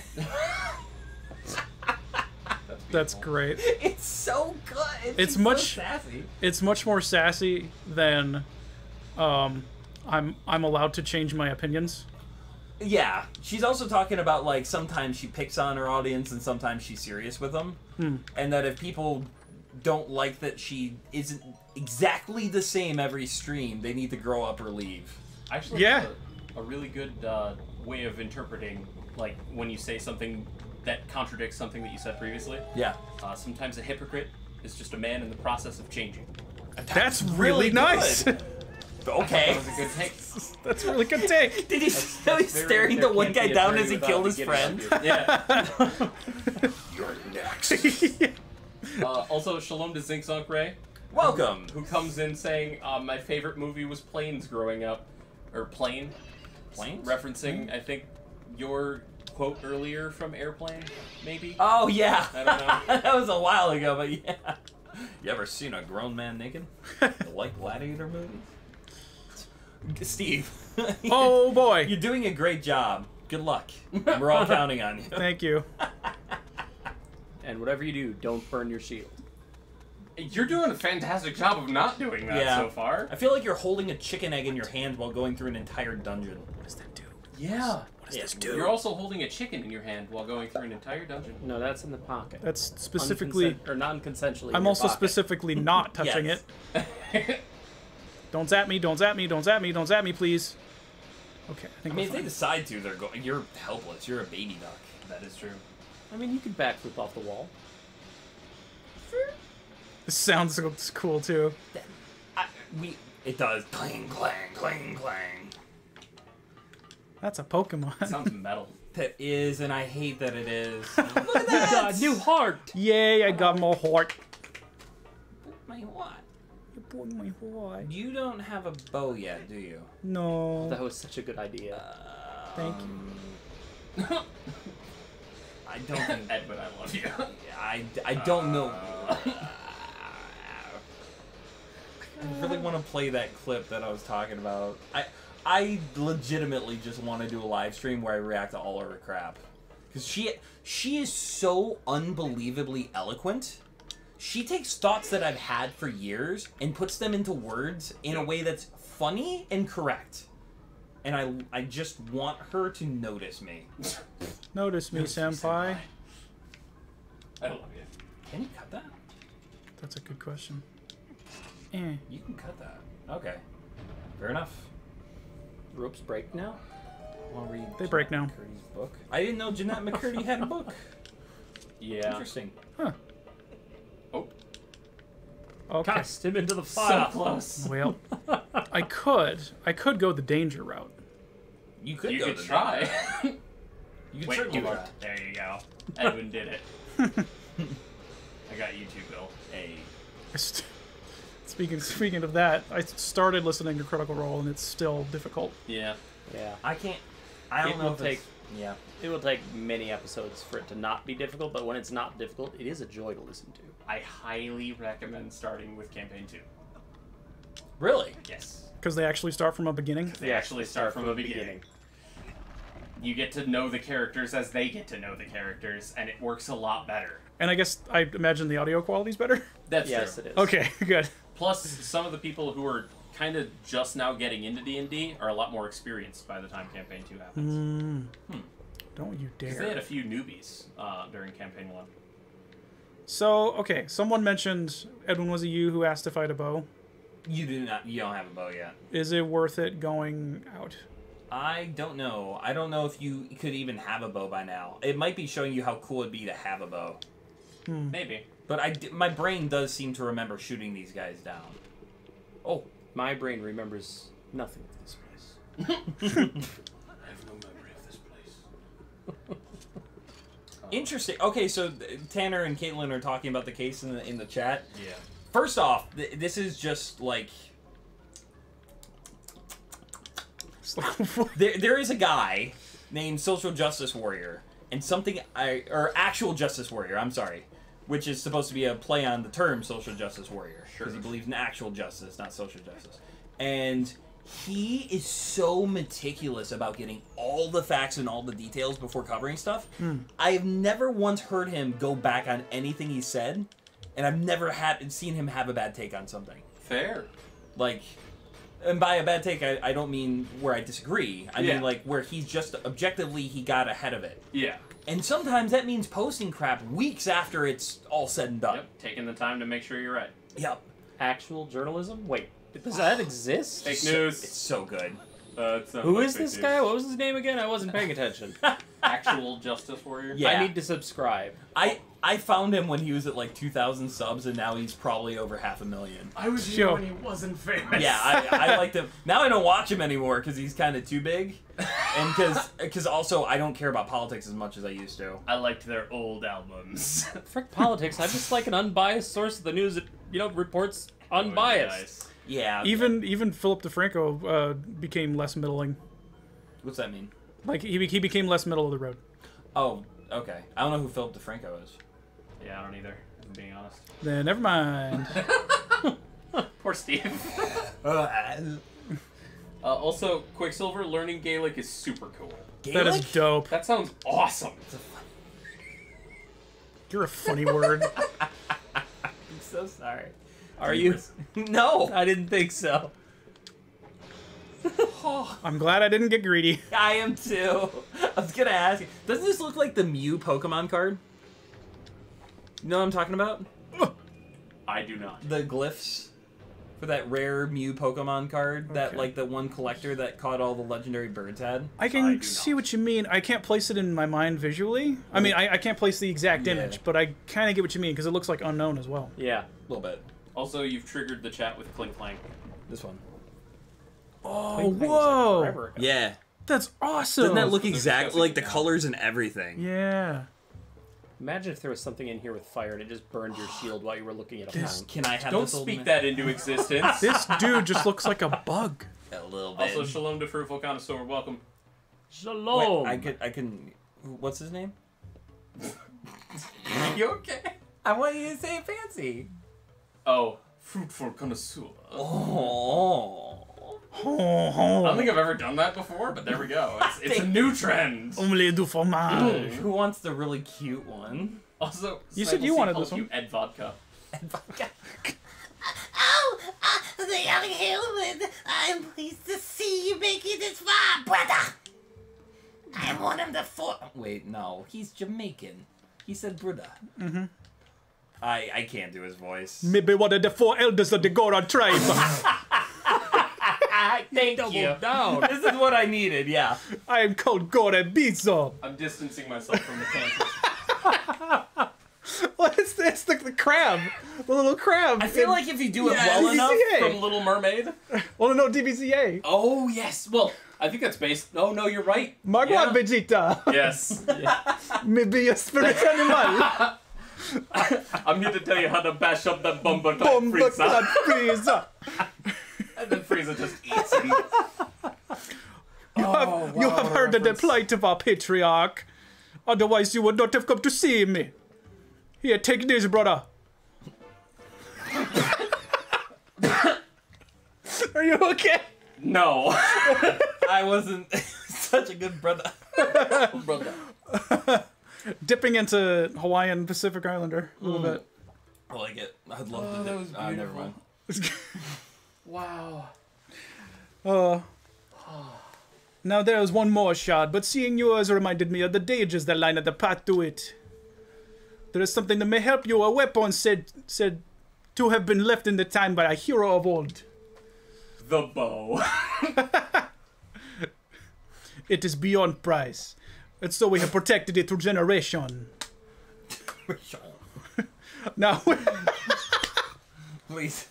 That's great. It's so good. It's, It's she's much- so sassy. It's much more sassy than um, I'm I'm allowed to change my opinions. Yeah, she's also talking about like sometimes she picks on her audience and sometimes she's serious with them, Hmm. and that if people don't like that she isn't exactly the same every stream, they need to grow up or leave. Actually, Yeah. a, a really good uh, way of interpreting, like, when you say something that contradicts something that you said previously. Yeah, Uh, sometimes a hypocrite is just a man in the process of changing. That's really, nice. good. That Okay. was a good take. That's a really good take. Did he That's know he's very- staring there the one can't guy be a down journey as he without killed his beginning, friend? Yeah. You're next. Uh, also, shalom to Zinc Zonk Ray, Welcome. who comes in saying, uh, my favorite movie was Planes growing up. Or Plane. Planes? Referencing, I think, your quote earlier from Airplane, maybe? Oh yeah. I don't know. That was a while ago, but yeah. You ever seen a grown man naked? You like gladiator movies? Steve. Oh boy. You're doing a great job. Good luck. We're all counting on you. Thank you. And whatever you do, don't burn your shield. You're doing a fantastic job of not doing that Yeah. so far. I feel like you're holding a chicken egg in your hand while going through an entire dungeon. What does that do? Yeah. What does Yeah. this do? You're also holding a chicken in your hand while going through an entire dungeon. No, that's in the pocket. That's specifically. Unconsent- or non-consensually. in I'm your also pocket. specifically not touching Yes. it. Don't zap me! Don't zap me! Don't zap me! Don't zap me, please. Okay, I I think mean, we're if they fine. decide to, they're going. You're helpless. You're a baby duck. That is true. I mean, you can backflip off the wall. This sounds so cool too. I, we. It does. Clang, clang, clang, clang. That's a Pokemon. Sounds metal. That is, and I hate that it is. Look at You that! got a new heart. Yay! I got more heart. My what? You broke my heart. You don't have a bow yet, do you? No. That was such a good idea. Thank you. I don't think. Edwin, I love you. I, I don't know. I really want to play that clip that I was talking about. I I legitimately just want to do a live stream where I react to all of her crap. Because she, she is so unbelievably eloquent. She takes thoughts that I've had for years and puts them into words in a way that's funny and correct. And I, I just want her to notice me. Notice me, senpai. I love you. Can you cut that? That's a good question. Eh. You can cut that. Okay. Fair enough. Ropes break now? I'll read They break now. McCurdy's book. I didn't know Jeanette McCurdy had a book. Yeah. Interesting. Huh. Oh, Okay. Cast him into the so fire. close. Well, I could. I could go the danger route. You could You go could to try. You could Wait, certainly you try. are. There you go. Edwin did it. I got you too, Bill. Hey. I st- Speaking speaking of that, I started listening to Critical Role, and it's still difficult. Yeah. Yeah. I can't. I don't It know will if take. it's- Yeah. It will take many episodes for it to not be difficult, but when it's not difficult, it is a joy to listen to. I highly recommend starting with campaign two. Really? Yes. Because they actually start from a beginning. They actually start from the beginning. You get to know the characters as they get to know the characters, and it works a lot better. And I guess I imagine the audio quality's better. That's Yes, true. it is. Okay, good. Plus, some of the people who are kind of just now getting into D and D are a lot more experienced by the time campaign two happens. Mm. Don't you Because they had dare. a few newbies uh, during campaign one. So, okay, someone mentioned Edwin was a you who asked if I had a bow. You do not. You don't have a bow yet. Is it worth it going out? I don't know. I don't know if you could even have a bow by now. It might be showing you how cool it'd be to have a bow. Maybe. But I, d- my brain does seem to remember shooting these guys down. Oh, My brain remembers nothing of this place. I have no memory of this place. interesting. Okay, so th- Tanner and Caitlin are talking about the case in the in the chat. Yeah. First off, th- this is just like It's like, what? there there is a guy named Social Justice Warrior and something I or Actual Justice Warrior. I'm sorry, which is supposed to be a play on the term Social Justice Warrior because he believes in actual justice, not social justice. And he is so meticulous about getting all the facts and all the details before covering stuff. I have never once heard him go back on anything he said, and I've never had seen him have a bad take on something. Fair. Like, and by a bad take, I, I don't mean where I disagree. I Yeah. mean, like, where he's just objectively, he got ahead of it. Yeah. And sometimes that means posting crap weeks after it's all said and done. Yep. Taking the time to make sure you're right. Yep. Actual journalism? Wait, does that exist? Fake So- news. It's so good. Uh, it sounds Who like is fake this news. guy? What was his name again? I wasn't paying attention. Actual Justice Warrior. Yeah. I need to subscribe. I, I found him when he was at like two thousand subs, and now he's probably over half a million. I was Yo. here when he wasn't famous. Yeah, I, I liked him. Now I don't watch him anymore because he's kind of too big. And because also I don't care about politics as much as I used to. I liked their old albums. Frick politics. I'm just like an unbiased source of the news that, you know, reports unbiased. Nice. Yeah. Even even Philip DeFranco uh, became less middling. What's that mean? Like he, be- he became less middle of the road. Oh, okay. I don't know who Philip DeFranco is. Yeah, I don't either, if I'm being honest. Then never mind. Poor Steve. uh, also, Quicksilver learning Gaelic is super cool. That is dope. That sounds awesome. You're a funny word. I'm so sorry. Are you? No. I didn't think so. I'm glad I didn't get greedy. I am too. I was gonna ask you, doesn't this look like the Mew Pokemon card? You know what I'm talking about? I do not. The glyphs for that rare Mew Pokemon card that Okay. like the one collector that caught all the legendary birds had. I I can do see not. what you mean. I can't place it in my mind visually. I mean, I, I can't place the exact Yeah. image, but I kind of get what you mean because it looks like unknown as well. Yeah. A little bit. Also, you've triggered the chat with Clink Clank. This one. Oh, Clink Clank was like whoa! forever ago. Yeah. That's awesome. Doesn't that look they're exactly discussing like the now. colors and everything? Yeah. Imagine if there was something in here with fire and it just burned your shield while you were looking at a This- phone. Can I have Don't this old speak man? that into existence. This dude just looks like a bug. A little bit. Also, Shalom to Fruitful Connoisseur. Welcome. Shalom. Wait, I could. I can. What's his name? You okay? I want you to say it fancy. Oh, Fruitful Connoisseur. Oh. Oh, I don't think I've ever done that before, but there we go. It's, it's a new trend. Only du fromage. Who wants the really cute one? Also, You said you Cycle C wanted calls this you one. Ed Vodka. Oh, uh, the young human. I'm pleased to see you making this far, brother. I'm one of the four. Wait, no, he's Jamaican. He said Buddha. Mm-hmm. I I can't do his voice. Maybe one of the four elders of the Goron tribe. Thank Double you. down. This is what I needed, yeah. I am called Gorebizo. I'm distancing myself from the cancer. What is this? The, the crab. The little crab. I feel like if you do it Yes. well enough... D B C A. From Little Mermaid. Oh, no, D B C A. Oh, yes. Well, I think that's based... Oh, no, you're right. Magua Yeah. Vegeta. Yes. Maybe a spirit animal. I'm here to tell you how to bash up that Bomba Bomba Frieza. Clad Frieza. And then Frieza just eats him. You have, you have heard of the plight of our patriarch. Otherwise, you would not have come to see me. Here, take this, brother. Are you okay? No. I wasn't such a good brother. Brother. Dipping into Hawaiian Pacific Islander a little bit. I like it. I'd love Oh, to that do was Ah, never beautiful. mind. Wow. Oh. Now there is one more shot, but seeing yours reminded me of the dangers that line at the path to it. There is something that may help you, a weapon said said to have been left in the time by a hero of old. The bow. It is beyond price, and so we have protected it through generation. Now, Please.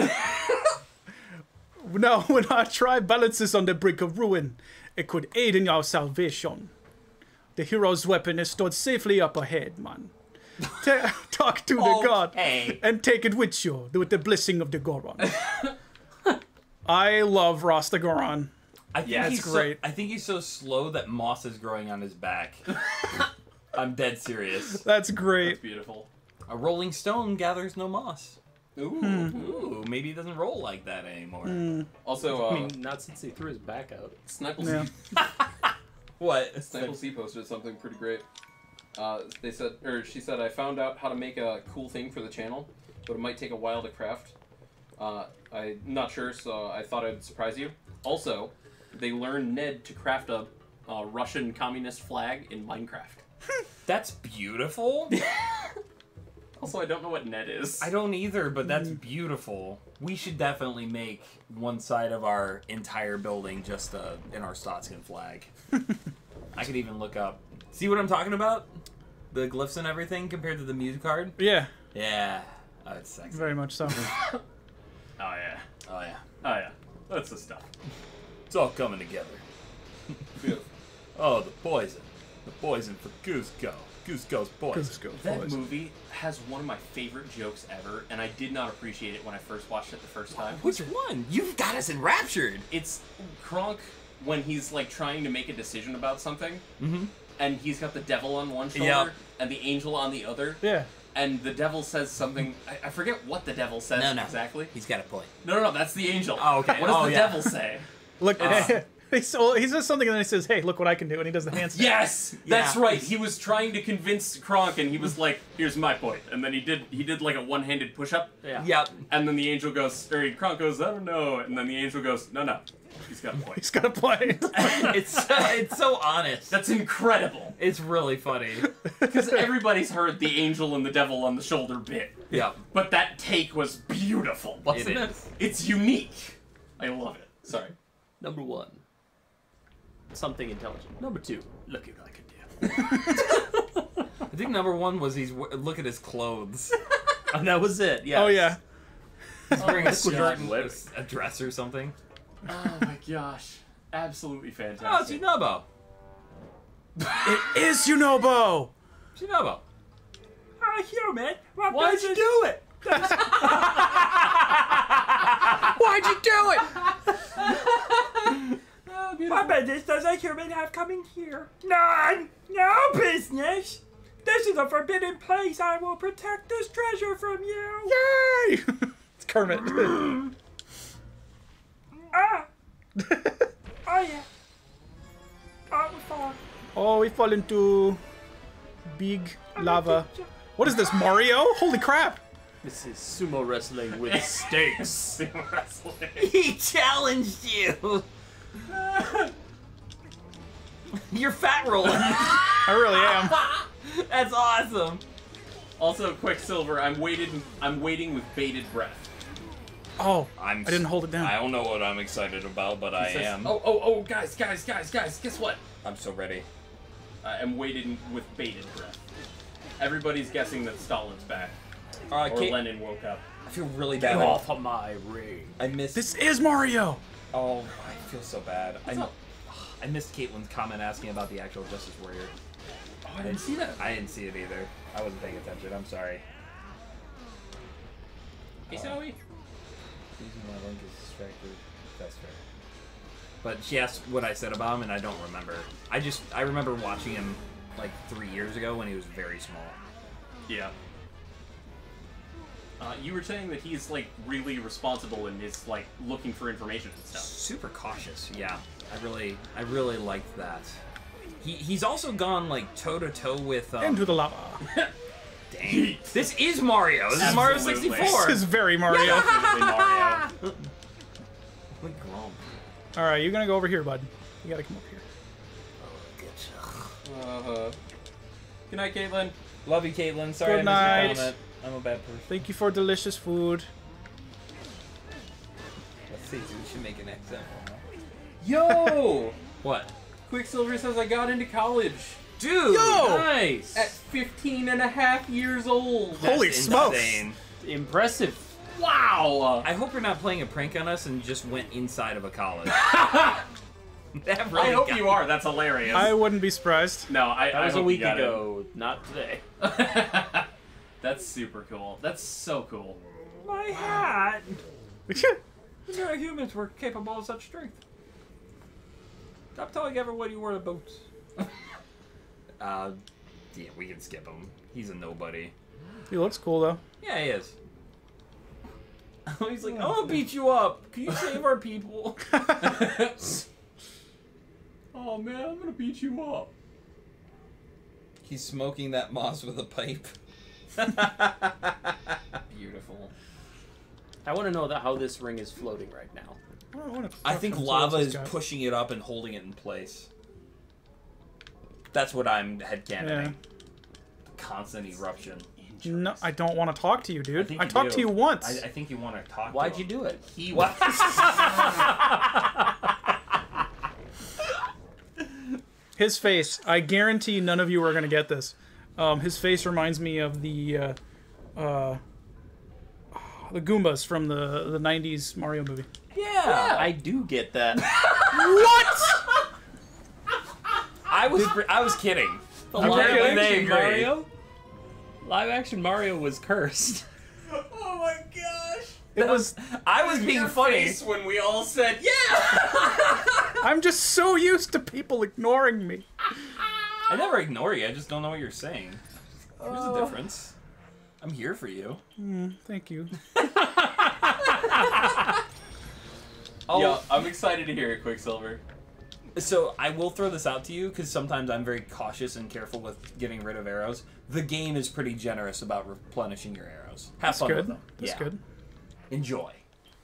now when our tribe balances on the brink of ruin, it could aid in our salvation. The hero's weapon is stored safely up ahead, man. Ta- talk to the god Okay. and take it with you with the blessing of the Goron. I love Rasta Goron. I think Yeah, he's it's so- great. I think he's so slow that moss is growing on his back. I'm dead serious. That's great. Beautiful. A rolling stone gathers no moss. Ooh. Ooh, maybe he doesn't roll like that anymore. Also, uh, I mean, not since he threw his back out. Sniple Yeah. C, What? Sniple C posted something pretty great. Uh, they said, or she said, I found out how to make a cool thing for the channel, but it might take a while to craft. Uh, I'm not sure, so I thought I'd surprise you. Also, they learned Ned to craft a, a Russian communist flag in Minecraft. That's beautiful. Also, I don't know what Ned is. I don't either, but that's beautiful. We should definitely make one side of our entire building just uh, in our Stotskin flag. I could even look up. See what I'm talking about? The glyphs and everything compared to the music card? Yeah, Yeah. Oh, it's sexy. very much so. Oh, yeah. Oh, yeah. Oh, yeah. That's the stuff. It's all coming together. Beautiful. Oh, the poison. The poison for Cusco. Cusco's poison. Cusco, That boys. movie has one of my favorite jokes ever, and I did not appreciate it when I first watched it the first time. Which one? You've got us enraptured. It's Kronk when he's like trying to make a decision about something, Mm-hmm. and he's got the devil on one shoulder Yep. and the angel on the other, Yeah. and the devil says something. I, I forget what the devil says No, no. exactly. He's got a point. No, no, no, that's the angel. Oh, okay. What does Oh, the yeah. devil say? Look, Uh, he, so, he says something and then he says, "Hey, look what I can do," and he does the handstand. Yes, that's Yeah. right. He was trying to convince Kronk, and he was like, "Here's my point," and then he did he did like a one-handed push-up. Yeah. Yep. And then the angel goes, or Kronk goes, I don't know. And then the angel goes, no, no, he's got a point. He's got a point. it's it's so honest. That's incredible. It's really funny. Because everybody's heard the angel and the devil on the shoulder bit. Yep. But that take was beautiful. Wasn't It it? is. It's unique. I love it. Sorry. Number one, something intelligent. Number two, look at what I can do. I think number one was he's w- look at his clothes. And that was it. Yeah. Oh yeah. He's wearing a God. skirt and a, a dress or something. Oh my gosh. Absolutely Oh, fantastic. Shinobu. It is Yunobo. Shinobu. Ah, human. Why'd Why'd you do it? Why'd you do it? What business does a human have coming here? None! No business! This is a forbidden place. I will protect this treasure from you. Yay! It's Kermit. Ah! Oh, yeah. Oh, we fall. Oh, we fall into big lava. What is this, Mario? Holy crap! This is sumo wrestling with stakes. Wrestling. He challenged you. You're fat rolling. I really am. That's awesome. Also, Quicksilver, I'm waited. I'm waiting with bated breath. Oh, I'm. I didn't hold it down. I don't know what I'm excited about, but I He says, am. Oh, oh, oh, guys, guys, guys, guys, guess what? I'm so ready. I am waiting with bated breath. Everybody's guessing that Stalin's back. Uh, Or Kate, Lenin woke up. I feel really Get bad. off of my ring. I missed. This is Mario. Oh, I feel so bad. I, up? I missed Caitlin's comment asking about the actual Justice Warrior. Oh, I didn't see that. I didn't see it either. I wasn't paying attention. I'm sorry. Hey, Zoe. Using my link is distracted. That's fair. But she asked what I said about him, and I don't remember. I just I remember watching him like three years ago when he was very small. Yeah. Uh, you were saying that he's like really responsible and is like looking for information and stuff. Super cautious. Yeah, I really I really liked that. He he's also gone like toe to toe with. Um, Into the lava. Dang. This is Mario. This is Mario Absolutely. sixty-four. This is very Mario. Absolutely Mario. Like Gromp. All right, you're gonna go over here, bud. You gotta come over here. Uh-huh. Good night, Caitlin. Love you, Caitlin. Sorry Good I night. missed your comment. I'm a bad person. Thank you for delicious food. Let's see. So we should make an example. Huh? Yo! What? Quicksilver says I got into college Dude! Yo! Nice. at fifteen and a half years old. Holy That's smokes. insane. Impressive. Wow! I hope you're not playing a prank on us and just went inside of a college. That really I hope got you me. are. That's hilarious. I wouldn't be surprised. No, I, That I was a hope you week got it. ago, not today. That's super cool. That's so cool. My hat! No humans were capable of such strength. Stop telling everyone you wore the boots. uh, yeah, we can skip him. He's a nobody. He looks cool though. Yeah, he is. He's like, I want to beat you up. Can you save our people? Oh man, I'm gonna beat you up. He's smoking that moss with a pipe. Beautiful. I want to know that how this ring is floating right now. I, don't wanna I fuck think him, so lava what's is this guy? pushing it up and holding it in place. That's what I'm headcanoning. Yeah. Constant eruption. No, I don't want to talk to you, dude. think I, you talked do. to you once. I, I think you want to talk. Why'd to you him. do it? He What? His face. I guarantee none of you are gonna get this. Um, his face reminds me of the uh, uh, the Goombas from the the nineties Mario movie. Yeah. I do get that. What? I was I was kidding. The I'm live kidding. action They agree. Mario? Live action Mario was cursed. Oh my gosh! It was. I was being Your funny. face when we all said yeah. I'm just so used to people ignoring me. I never ignore you. I just don't know what you're saying. There's a difference. I'm here for you. Thank you. Oh, Yo, I'm excited to hear it, Quicksilver. so I will throw this out to you because sometimes I'm very cautious and careful with getting rid of arrows. The game is pretty generous about replenishing your arrows. Have That's fun good. with them. That's Yeah. good. Enjoy.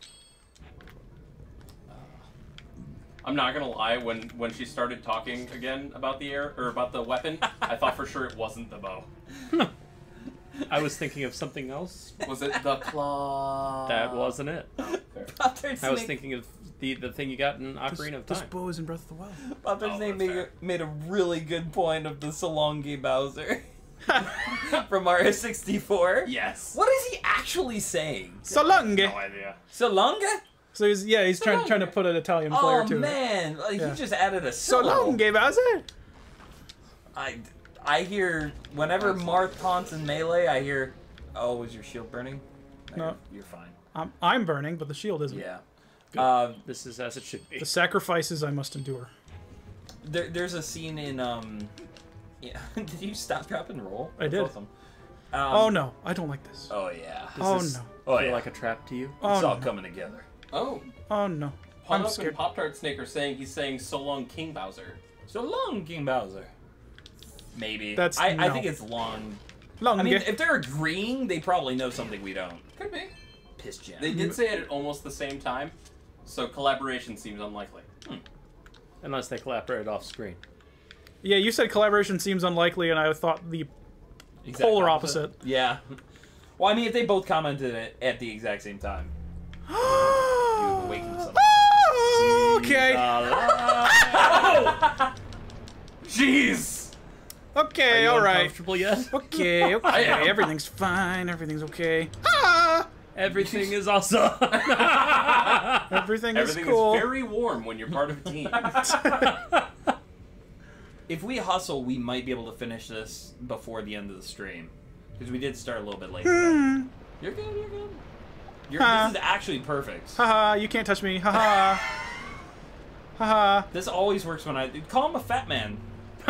I'm not gonna lie. When when she started talking again about the air or about the weapon, I thought for sure it wasn't the bow. I was thinking of something else. Was it the claw? That wasn't it. Fair. I was thinking of the the thing you got in Ocarina of This Time. bow is in Breath of the Wild. Papa Oh, Snake that's made, fair. made a really good point of the Salongi Bowser from Mario sixty-four. Yes. What is he actually saying? So long. No idea. Salonga? So he's yeah, he's trying trying to put an Italian flair Oh to it. man, like, Yeah. he just added a So syllable. long, Bowser. I, I hear whenever Marth taunts in melee, I hear, "Oh, was your shield burning?" No. you're, you're fine. I'm I'm burning, but the shield isn't. Yeah. Good. Uh, This is as it should be. The sacrifices I must endure. there, there's a scene in um, yeah. Did you stop, drop, and roll? I That's did. Awesome. Um, Oh no, I don't like this. Oh yeah. Does Oh this no. Oh feel yeah. like a trap to you? Oh it's all no. coming together. Oh, Oh no. Pop I'm Up scared. and Pop Tart Snake are saying he's saying so long, King Bowser. So long, King Bowser. Maybe. That's- I, I no. think it's long. Long. I mean, if they're agreeing, they probably know something we don't. Could be. Piss jam. They did say it at almost the same time, so collaboration seems unlikely. Unless they collaborate off screen. yeah, you said collaboration seems unlikely, and I thought the Exact polar opposite. Yeah. Well, I mean, if they both commented it at the exact same time. You awaken something. Okay. Jeez! Okay, Are you all right. uncomfortable yet? Okay, okay. Everything's fine. Everything's okay. Ah! Everything is awesome. Everything is Everything cool. is very warm when you're part of a team. If we hustle, we might be able to finish this before the end of the stream. Because we did start a little bit late. Hmm. You're good, you're good. You're, Huh. This is actually perfect. Haha, you can't touch me. Haha. Haha. This always works when I... Call him a fat man.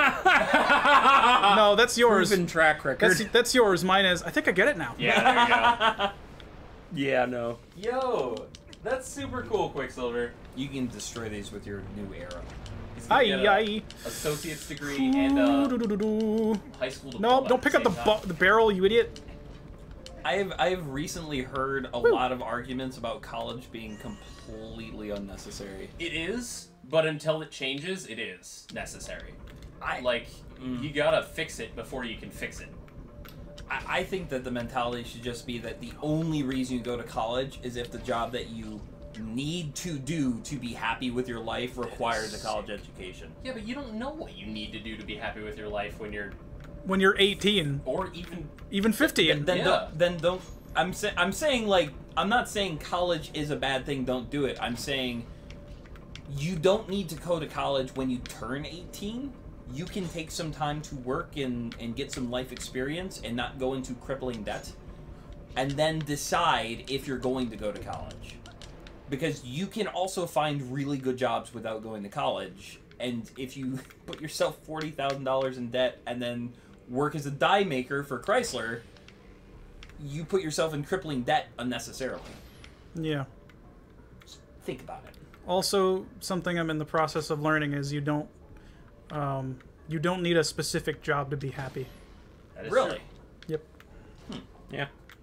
No, that's yours. Proven track record. That's, that's yours. Mine is... I think I get it now. Yeah, there you go. Yeah, no. Yo, that's super cool, Quicksilver. You can destroy these with your new arrow. He's gonna Aye, get a aye. associate's degree and a Doo-doo-doo-doo. high school diploma. No, at don't pick up the same bu time. the barrel, you idiot. I have I have recently heard a lot of arguments about college being completely unnecessary. It is, but until it changes, it is necessary. I Like, Mm. you gotta fix it before you can fix it. I, I think that the mentality should just be that the only reason you go to college is if the job that you need to do to be happy with your life requires a college education. Yeah, but you don't know what you need to do to be happy with your life when you're, When you're eighteen, or even, even fifteen. Then Yeah. don't, then don't. I'm sa- I'm saying like I'm not saying college is a bad thing. Don't do it. I'm saying you don't need to go to college when you turn eighteen. You can take some time to work and and get some life experience and not go into crippling debt, and then decide if you're going to go to college. Because you can also find really good jobs without going to college. And if you put yourself forty thousand dollars in debt and then work as a die maker for Chrysler, you put yourself in crippling debt unnecessarily. Yeah. Think about it. Also, something I'm in the process of learning is you don't, um, you don't need a specific job to be happy. that is Really? Yep. Yeah.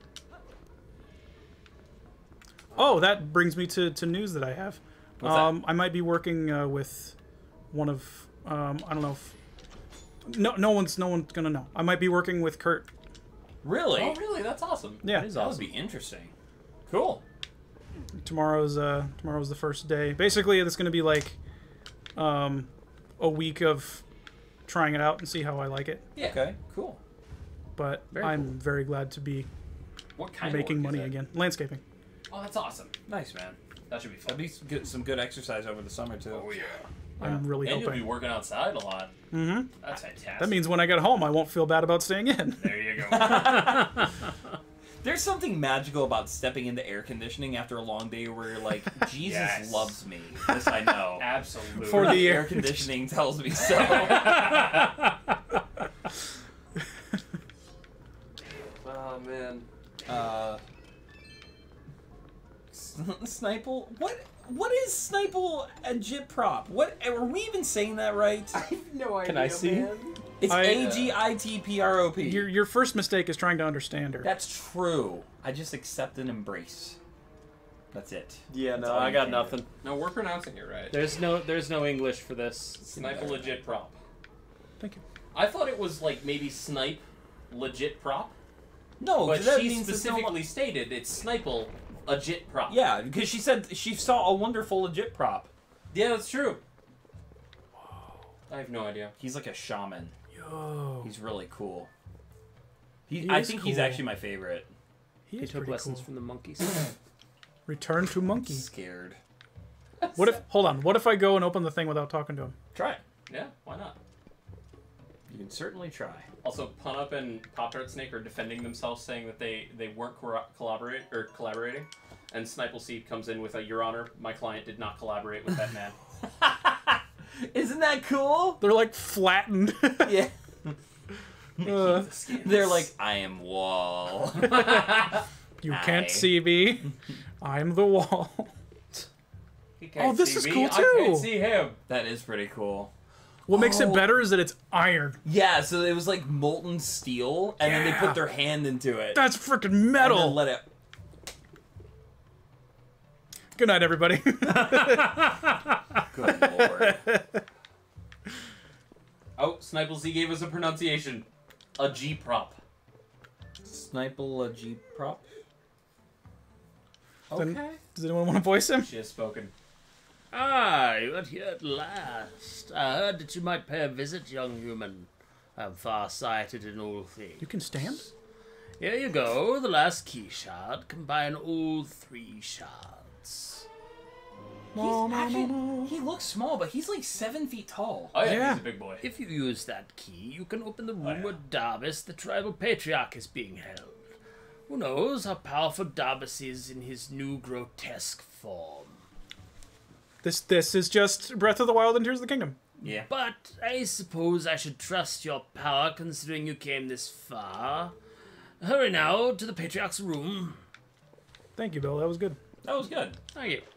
Oh, that brings me to, to news that I have. What's that? um, I might be working uh, with one of, um, I don't know if, no, no one's, no one's gonna know. I might be working with Kurt. Really? Oh, really? That's awesome. Yeah. That is That would awesome. be interesting. Cool. Tomorrow's, uh, tomorrow's the first day. Basically, it's gonna be like, um, a week of trying it out and see how I like it. Yeah. Okay, cool. But Very I'm cool. very glad to be What kind making of work money is that? again. Landscaping. Oh, that's awesome. Nice, man. That should be fun. That'd be some good, some good exercise over the summer, too. Oh, yeah. I'm really And you'll be hoping. working outside a lot. Mm-hmm. That's fantastic. That means when I get home, I won't feel bad about staying in. There you go. There's something magical about stepping into air conditioning after a long day where you're like, Jesus Yes. loves me. This I know. Absolutely. For the air air conditioning tells me so. Oh, man. Uh, S- Sniple? What? What is Sniple a jit prop? What? Are we even saying that right? I have no idea, Can I see? man. It's I- A G I T P R O P. Your your first mistake is trying to understand her. That's true. I just accept and embrace. That's it. Yeah, That's no, all I you got can nothing. No, we're pronouncing it right. There's no, there's no English for this. Snipe a legit prop. Thank you. I thought it was like maybe snipe legit prop, No, but that she means there's no- specifically stated it's sniple a jit prop. Yeah, because she said she saw a wonderful legit prop. Yeah, that's true. I have no idea. He's like a shaman. Yo, He's really cool. He, He I is think he's cool. actually my favorite. he He is took pretty lessons cool. from the monkeys. Return to monkey. Scared. What if? Hold on. What if I go and open the thing without talking to him? Try it. Yeah, why not? You can certainly try. Also, Pun Up and Pop Tart Snake are defending themselves, saying that they they weren't cor- collaborate or collaborating. And Sniple Seed comes in with a "Your Honor, my client did not collaborate with that man." Isn't that cool? They're like flattened. Yeah. Uh, They're like, I am Wall. you Aye. can't see me. I'm the wall. He can't Oh, this see is me, cool, I can't too. see him. That is pretty cool. What makes Oh. it better is that it's iron. Yeah, so it was like molten steel, and then they Yeah. put their hand into it. That's freaking and then metal. let it. Good night, everybody. Good lord. Oh, Sniple Z gave us a pronunciation. A G prop. Sniple a G prop. Then, Okay. does anyone want to voice him? She has spoken. Ah, you are here at last. I heard that you might pay a visit, young human. I'm far-sighted in all things. You can stand? Here you go, the last key shard. Combine all three shards. He's actually, he looks small, but he's like seven feet tall. Oh yeah, Yeah. he's a big boy. If you use that key, you can open the room Oh, yeah. where Darvis, the tribal patriarch, is being held. Who knows how powerful Darvis is in his new grotesque form. This this is just Breath of the Wild and Tears of the Kingdom. Yeah. But I suppose I should trust your power, considering you came this far. Hurry now to the patriarch's room. Thank you, Bill. That was good. That was good. Thank you.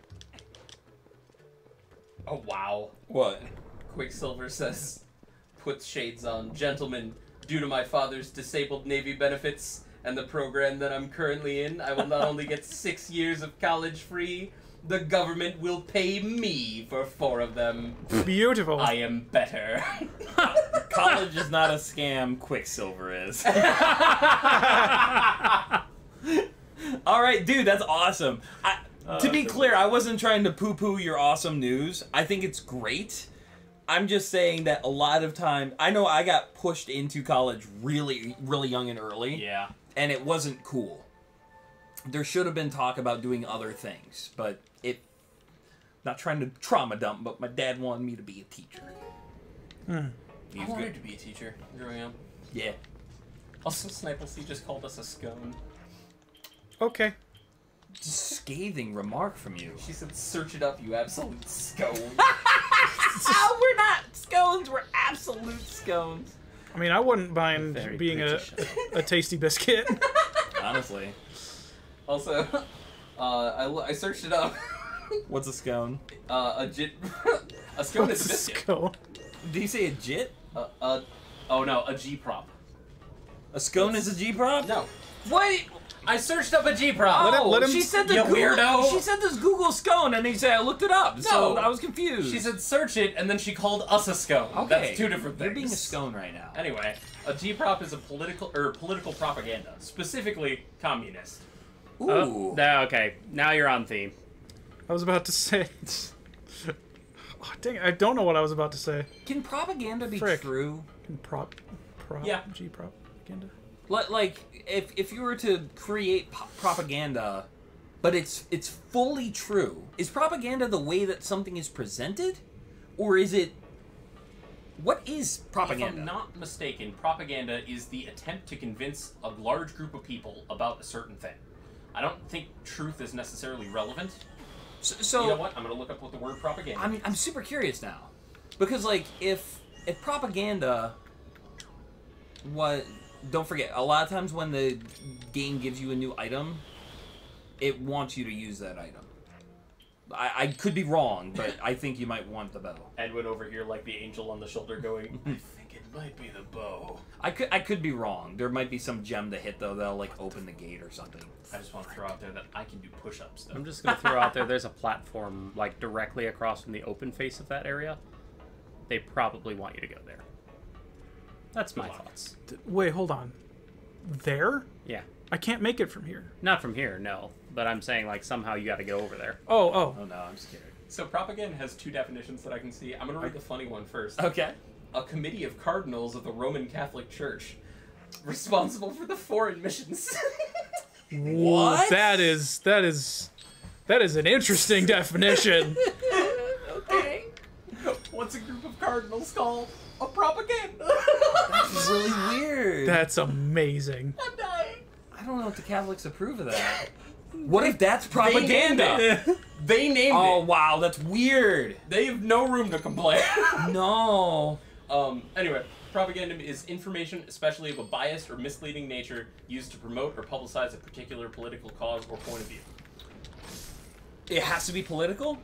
Oh wow. What? Quicksilver says, puts shades on. Gentlemen, due to my father's disabled Navy benefits and the program that I'm currently in, I will not only get six years of college free, the government will pay me for four of them. Beautiful. I am better. College is not a scam. Quicksilver is. All right, dude, that's awesome. I, to be clear, I wasn't trying to poo-poo your awesome news. I think it's great. I'm just saying that a lot of time, I know I got pushed into college really, really young and early, Yeah. and it wasn't cool. There should have been talk about doing other things, but it. Not trying to trauma dump, but my dad wanted me to be a teacher. I wanted to be a teacher growing up. Yeah. Also, Sniper C just called us a scone. Okay. Scathing remark from you. She said, search it up, you absolute scone. Oh, we're not scones. We're absolute scones. I mean, I wouldn't mind Very being a, British. a tasty biscuit. Honestly. Also, uh, I, lo- I searched it up. What's a scone? Uh, a jit... a scone is a Let's biscuit. go. Do you say a jit? Uh, uh, oh no, a G-prop. A scone is a G-prop? No. What? I searched up a G-prop. Let him- Oh, let him- she said the You Google, weirdo. She said this Google scone, and he said I looked it up. So No. I was confused. She said search it, and then she called us a scone. okay, That's two different things. You're being a scone right now. Anyway, a G-prop is a political or political propaganda, specifically communist. Ooh. Oh, no, okay. Now you're on theme. I was about to say. Oh, dang it, I don't know what I was about to say. Can propaganda be Frick. true? Can prop, prop, Yeah. G propaganda. Li- Like, if if you were to create po- propaganda, but it's it's fully true, is propaganda the way that something is presented, or is it? What is If propaganda? I'm not mistaken, propaganda is the attempt to convince a large group of people about a certain thing. I don't think truth is necessarily relevant. So, so You know what? I'm gonna look up what the word propaganda I'm means. I'm super curious now, because like if if propaganda, what? Don't forget, a lot of times when the game gives you a new item, it wants you to use that item. I, I could be wrong, but I think you might want the bow. Edwin over here, like the angel on the shoulder, going, I think it might be the bow. I could I could be wrong. There might be some gem to hit though that'll like open the gate or something. I just want to throw out there that I can do push-ups, though. I'm just gonna throw out there. There's a platform like directly across from the open face of that area. They probably want you to go there. That's my Good luck. thoughts. D- Wait, hold on. There? Yeah, I can't make it from here. not from here, no. But I'm saying like somehow you got to go over there. Oh, oh. Oh no, I'm scared. So propaganda has two definitions that I can see. I'm going to read the funny one first. Okay. A committee of cardinals of the Roman Catholic Church responsible for the foreign missions. What? That is that is that is an interesting definition. Okay. What's a group of cardinals called? A propaganda. That's really weird. That's amazing. I'm dying. I don't know if the Catholics approve of that. What if that's propaganda? They named Oh it. wow, that's weird. They have no room to complain. No. um. Anyway, propaganda is information, especially of a biased or misleading nature, used to promote or publicize a particular political cause or point of view. It has to be political?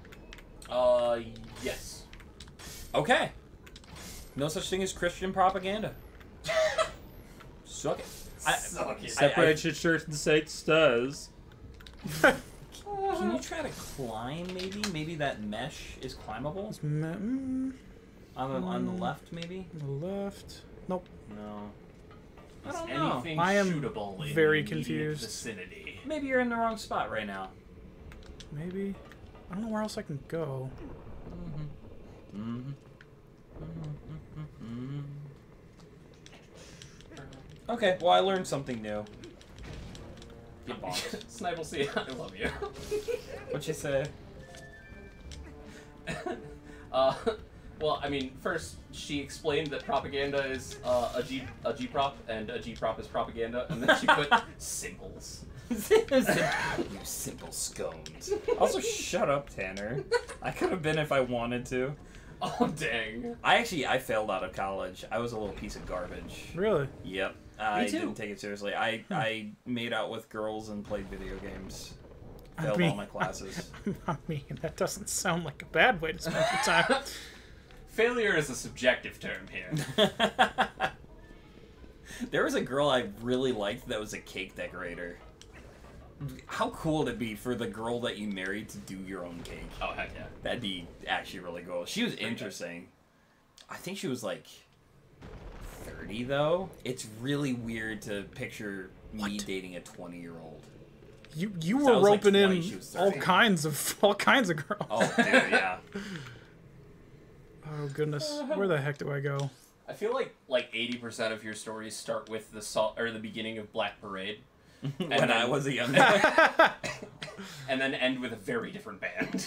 Uh, yes. Okay. No such thing as Christian propaganda. Suck it. I, Suck it. Separation church and state does. Can you try to climb maybe? Maybe that mesh is climbable? Mm, On the, on the left maybe? on the left. Nope. No. I Is don't know. anything I am shootable in very the immediate confused. vicinity? maybe you're in the wrong spot right now. Maybe. I don't know where else I can go. Mm-hmm. Mm-hmm. Mm-hmm. Okay, well, I learned something new. Get bonked. Snipe, see, I love you. What'd you say? uh, well, I mean, first she explained that propaganda is uh, a G a G prop and a G prop is propaganda, and then she put symbols. You simple scones. Also, shut up, Tanner. I could have been if I wanted to. Oh dang! I actually I failed out of college. I was a little piece of garbage. Really? Yep. I too. didn't take it seriously. I I made out with girls and played video games. I Failed mean- all my classes. I mean, that doesn't sound like a bad way to spend your time. Failure is a subjective term here. There was a girl I really liked that was a cake decorator. How cool would it be for the girl that you married to do your own cake? Oh heck yeah! That'd be actually really cool. She was interesting. I think she was like thirty though. It's really weird to picture me What? dating a twenty-year-old. You you So were I was, like, roping twenty, in she was all thirty. kinds of all kinds of girls. Oh, dude, yeah. Oh goodness, where the heck do I go? I feel like like eighty percent of your stories start with the salt or the beginning of Black Parade, When then- I was a young boy. and then end with a very different band.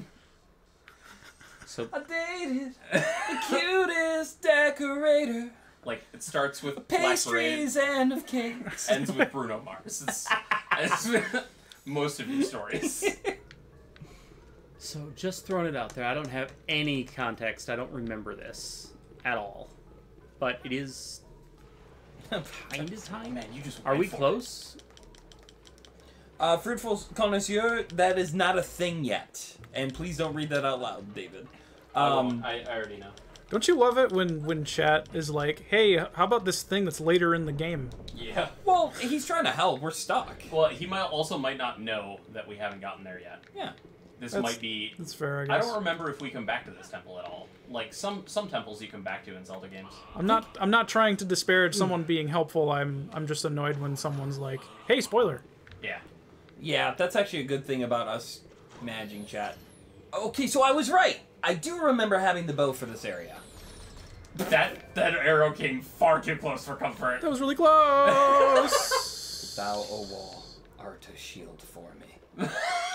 So I dated the cutest decorator. Like it starts with Black Parade, Pastries and of cakes. ends with Bruno Mars. It's, it's most of your stories. So, just throwing it out there, I don't have any context. I don't remember this at all. But it is kind of time. Man, you just Are went we for it. close? Uh, fruitful connoisseur, that is not a thing yet. And please don't read that out loud, David. I, won't. Um, I, I already know. Don't you love it when when chat is like, "Hey, how about this thing that's later in the game?" Yeah. well, he's trying to help. We're stuck. Well, he might also might not know that we haven't gotten there yet. Yeah. This That's- might be. That's fair, I I guess. don't remember if we come back to this temple at all. Like some some temples you come back to in Zelda games. I'm not I'm not trying to disparage someone being helpful. I'm I'm just annoyed when someone's like, "Hey, spoiler." Yeah. Yeah, that's actually a good thing about us managing chat. Okay, so I was right. I do remember having the bow for this area. That that arrow came far too close for comfort. That was really close. Thou, O wall, art a shield for me.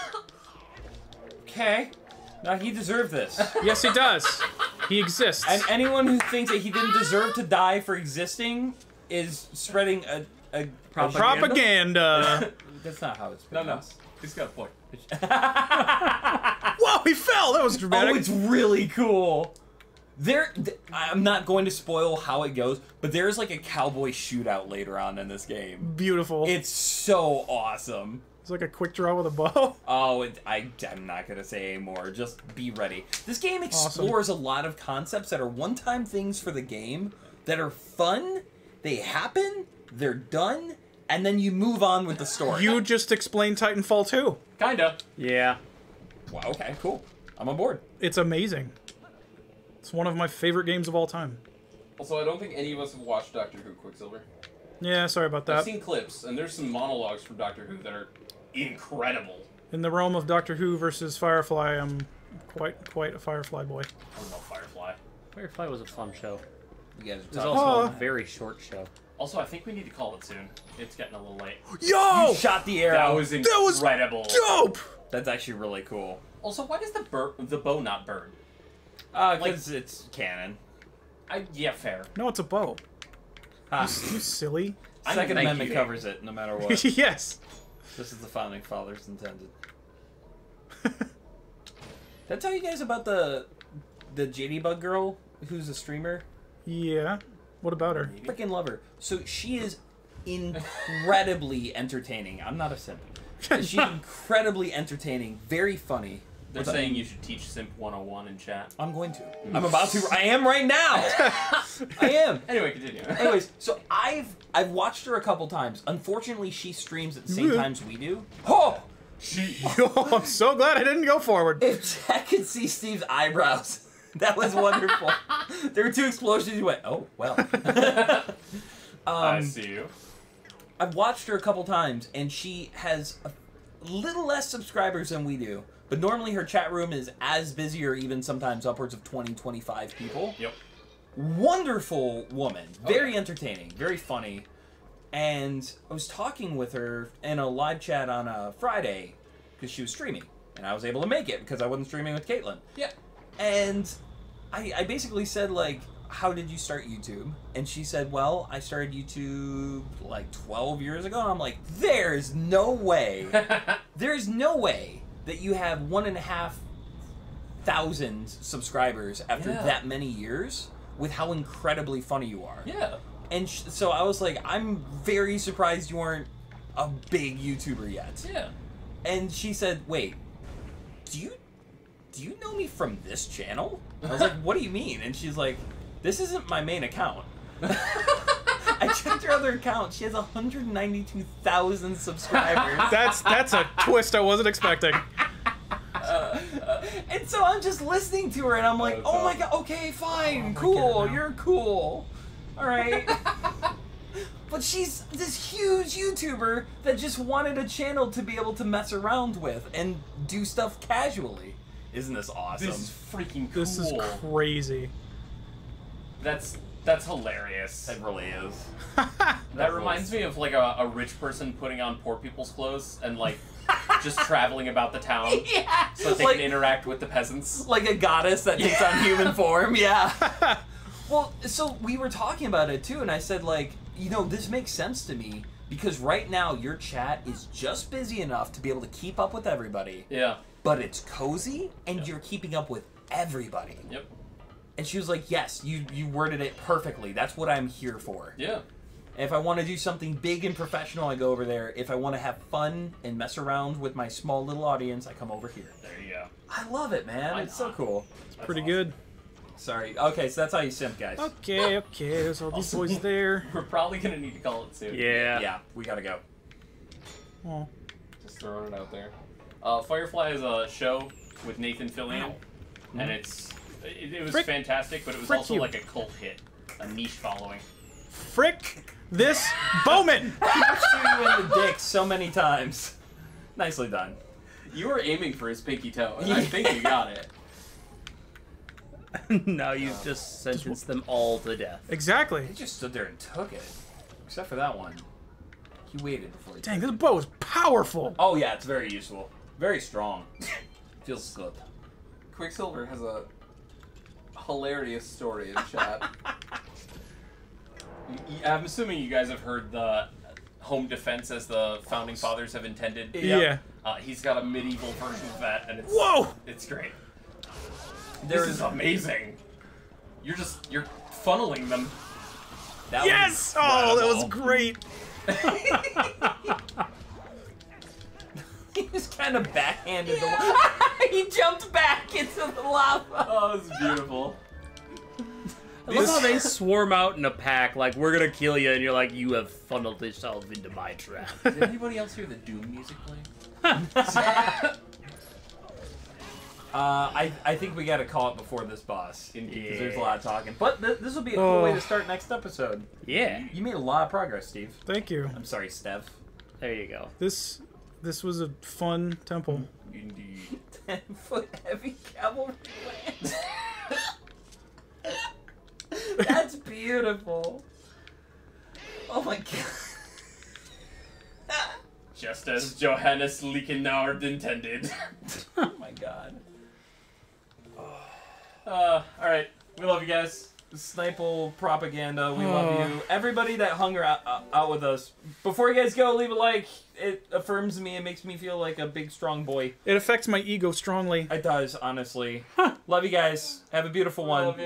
Okay. Now he deserved this. Yes, he does. He exists. And anyone who thinks that he didn't deserve to die for existing is spreading a, a Propaganda. That's not how it's No, no. pronounced. He's got a point. Whoa, he fell. That was dramatic. Oh, it's really cool. There, th- I'm not going to spoil how it goes, but there's like a cowboy shootout later on in this game. Beautiful. It's so awesome. It's like a quick draw with a bow. Oh, it, I, I'm not going to say anymore. Just be ready. This game explores a lot of concepts that are one-time things for the game that are fun, they happen, they're done, and then you move on with the story. You just explained Titanfall two. Kinda. Yeah. Wow, okay, cool. I'm on board. It's amazing. It's one of my favorite games of all time. Also, I don't think any of us have watched Doctor Who Quicksilver. Yeah, sorry about I've that. seen clips, and there's some monologues from Doctor Who that are incredible. In the realm of Doctor Who versus Firefly, I'm quite quite a Firefly boy. I don't know Firefly. Firefly was a fun show. You guys are It was talking. also Oh. a very short show. Also, I think we need to call it soon. It's getting a little late. Yo! You shot the arrow. That was That was incredible. dope! That's actually really cool. Also, why does the bur- the bow not burn? Uh, Like- because it's canon. I yeah, fair. No, it's a bow. Ah, You silly. I'm Second thank Amendment you. covers it, no matter what. Yes. This is the founding fathers intended. Did I tell you guys about the the J D Bug girl who's a streamer? Yeah. What about her? Freaking love her. So she is incredibly entertaining. I'm not a simp. She's incredibly entertaining, very funny. They're What's that? saying you should teach Simp one oh one in chat. I'm going to. I'm about to. I am right now. I am. Anyway, continue. Anyways, so I've I've watched her a couple times. Unfortunately, she streams at the same times we do. Oh, Yo, I'm so glad I didn't go forward. if Jack could see Steve's eyebrows, that was wonderful. There were two explosions. You went, oh well. I um, see you. I've watched her a couple times, and she has a little less subscribers than we do. But normally her chat room is as busy or even sometimes upwards of twenty, twenty-five people. Yep. Wonderful woman. Very Oh, yeah. entertaining. Very funny. And I was talking with her in a live chat on a Friday because she was streaming. And I was able to make it because I wasn't streaming with Caitlin. Yeah. And I, I basically said, like, how did you start YouTube? And she said, well, I started YouTube like twelve years ago. And I'm like, there's no way. There's no way that you have one and a half thousand subscribers after Yeah. that many years with how incredibly funny you are. Yeah. And sh- so I was like, I'm very surprised you aren't a big YouTuber yet. Yeah. And she said, wait, do you do you know me from this channel? I was like, what do you mean? And she's like, this isn't my main account. I checked her other account. She has one hundred ninety-two thousand subscribers. That's that's a twist I wasn't expecting. And so I'm just listening to her, and I'm like, That's oh my awesome. god, okay, fine, Oh my cool, God, no. you're cool. All right. But she's this huge YouTuber that just wanted a channel to be able to mess around with and do stuff casually. Isn't this awesome? This is freaking cool. This is crazy. That's that's hilarious. It really is. That reminds me of like a, a rich person putting on poor people's clothes and like just traveling about the town Yeah. so that they like, can interact with the peasants. like a goddess that takes on human form. Yeah. Well, so we were talking about it too, and I said, like, you know, this makes sense to me because right now your chat is just busy enough to be able to keep up with everybody, Yeah. but it's cozy and Yep. you're keeping up with everybody. Yep. And she was like, yes, you, you worded it perfectly. That's what I'm here for. Yeah. If I want to do something big and professional, I go over there. If I want to have fun and mess around with my small little audience, I come over here. There you go. I love it, man. Why it's so not? cool. That's Pretty awesome. good. Sorry. Okay, so that's how you simp, guys. Okay, okay. There's all these boys there. We're probably gonna need to call it soon. Yeah. Yeah, we gotta go. Oh. Just throwing it out there. Uh, Firefly is a show with Nathan Fillion, and it's it, it was Frick- fantastic, but it was frick also you. like a cult hit, a niche following. Frick this Bowman! Shoot you in the dick so many times. Nicely done. You were aiming for his pinky toe, and I think you got it. Now you've just sentenced them all to death. Exactly. He just stood there and took it. Except for that one. He waited before he Dang, took this it. bow is powerful. Oh yeah, it's very useful. Very strong. Feels good. Quicksilver has a hilarious story in chat. Y- y- I'm assuming you guys have heard the home defense as the founding fathers have intended. Yeah. Uh, he's got a medieval version of that, and it's Whoa! it's great. There This is is amazing. You're just you're funneling them. that Yes! was Oh, that was incredible. great. He just kind of backhanded the. He jumped back into the lava. Oh, it's beautiful. I love how they swarm out in a pack, like, we're gonna kill you, and you're like, you have funneled yourself into my trap. Did anybody else hear the Doom music playing? Uh, I, I think we gotta call it before this boss. Indeed. Because there's a lot of talking. But th- this will be a cool Oh. way to start next episode. Yeah, You made a lot of progress, Steve. Thank you. I'm sorry, Stev. there you go. This this was a fun temple. Indeed. ten foot heavy cavalry lance. That's beautiful. Oh my god. Just as Johannes Liekenauer intended. Oh my god. Uh, alright. We love you guys. Sniper propaganda, we love you. Everybody that hung out, uh, out with us. Before you guys go, leave a like. It affirms me. It makes me feel like a big, strong boy. It affects my ego strongly. It does, honestly. Love you guys. Have a beautiful one. Love you.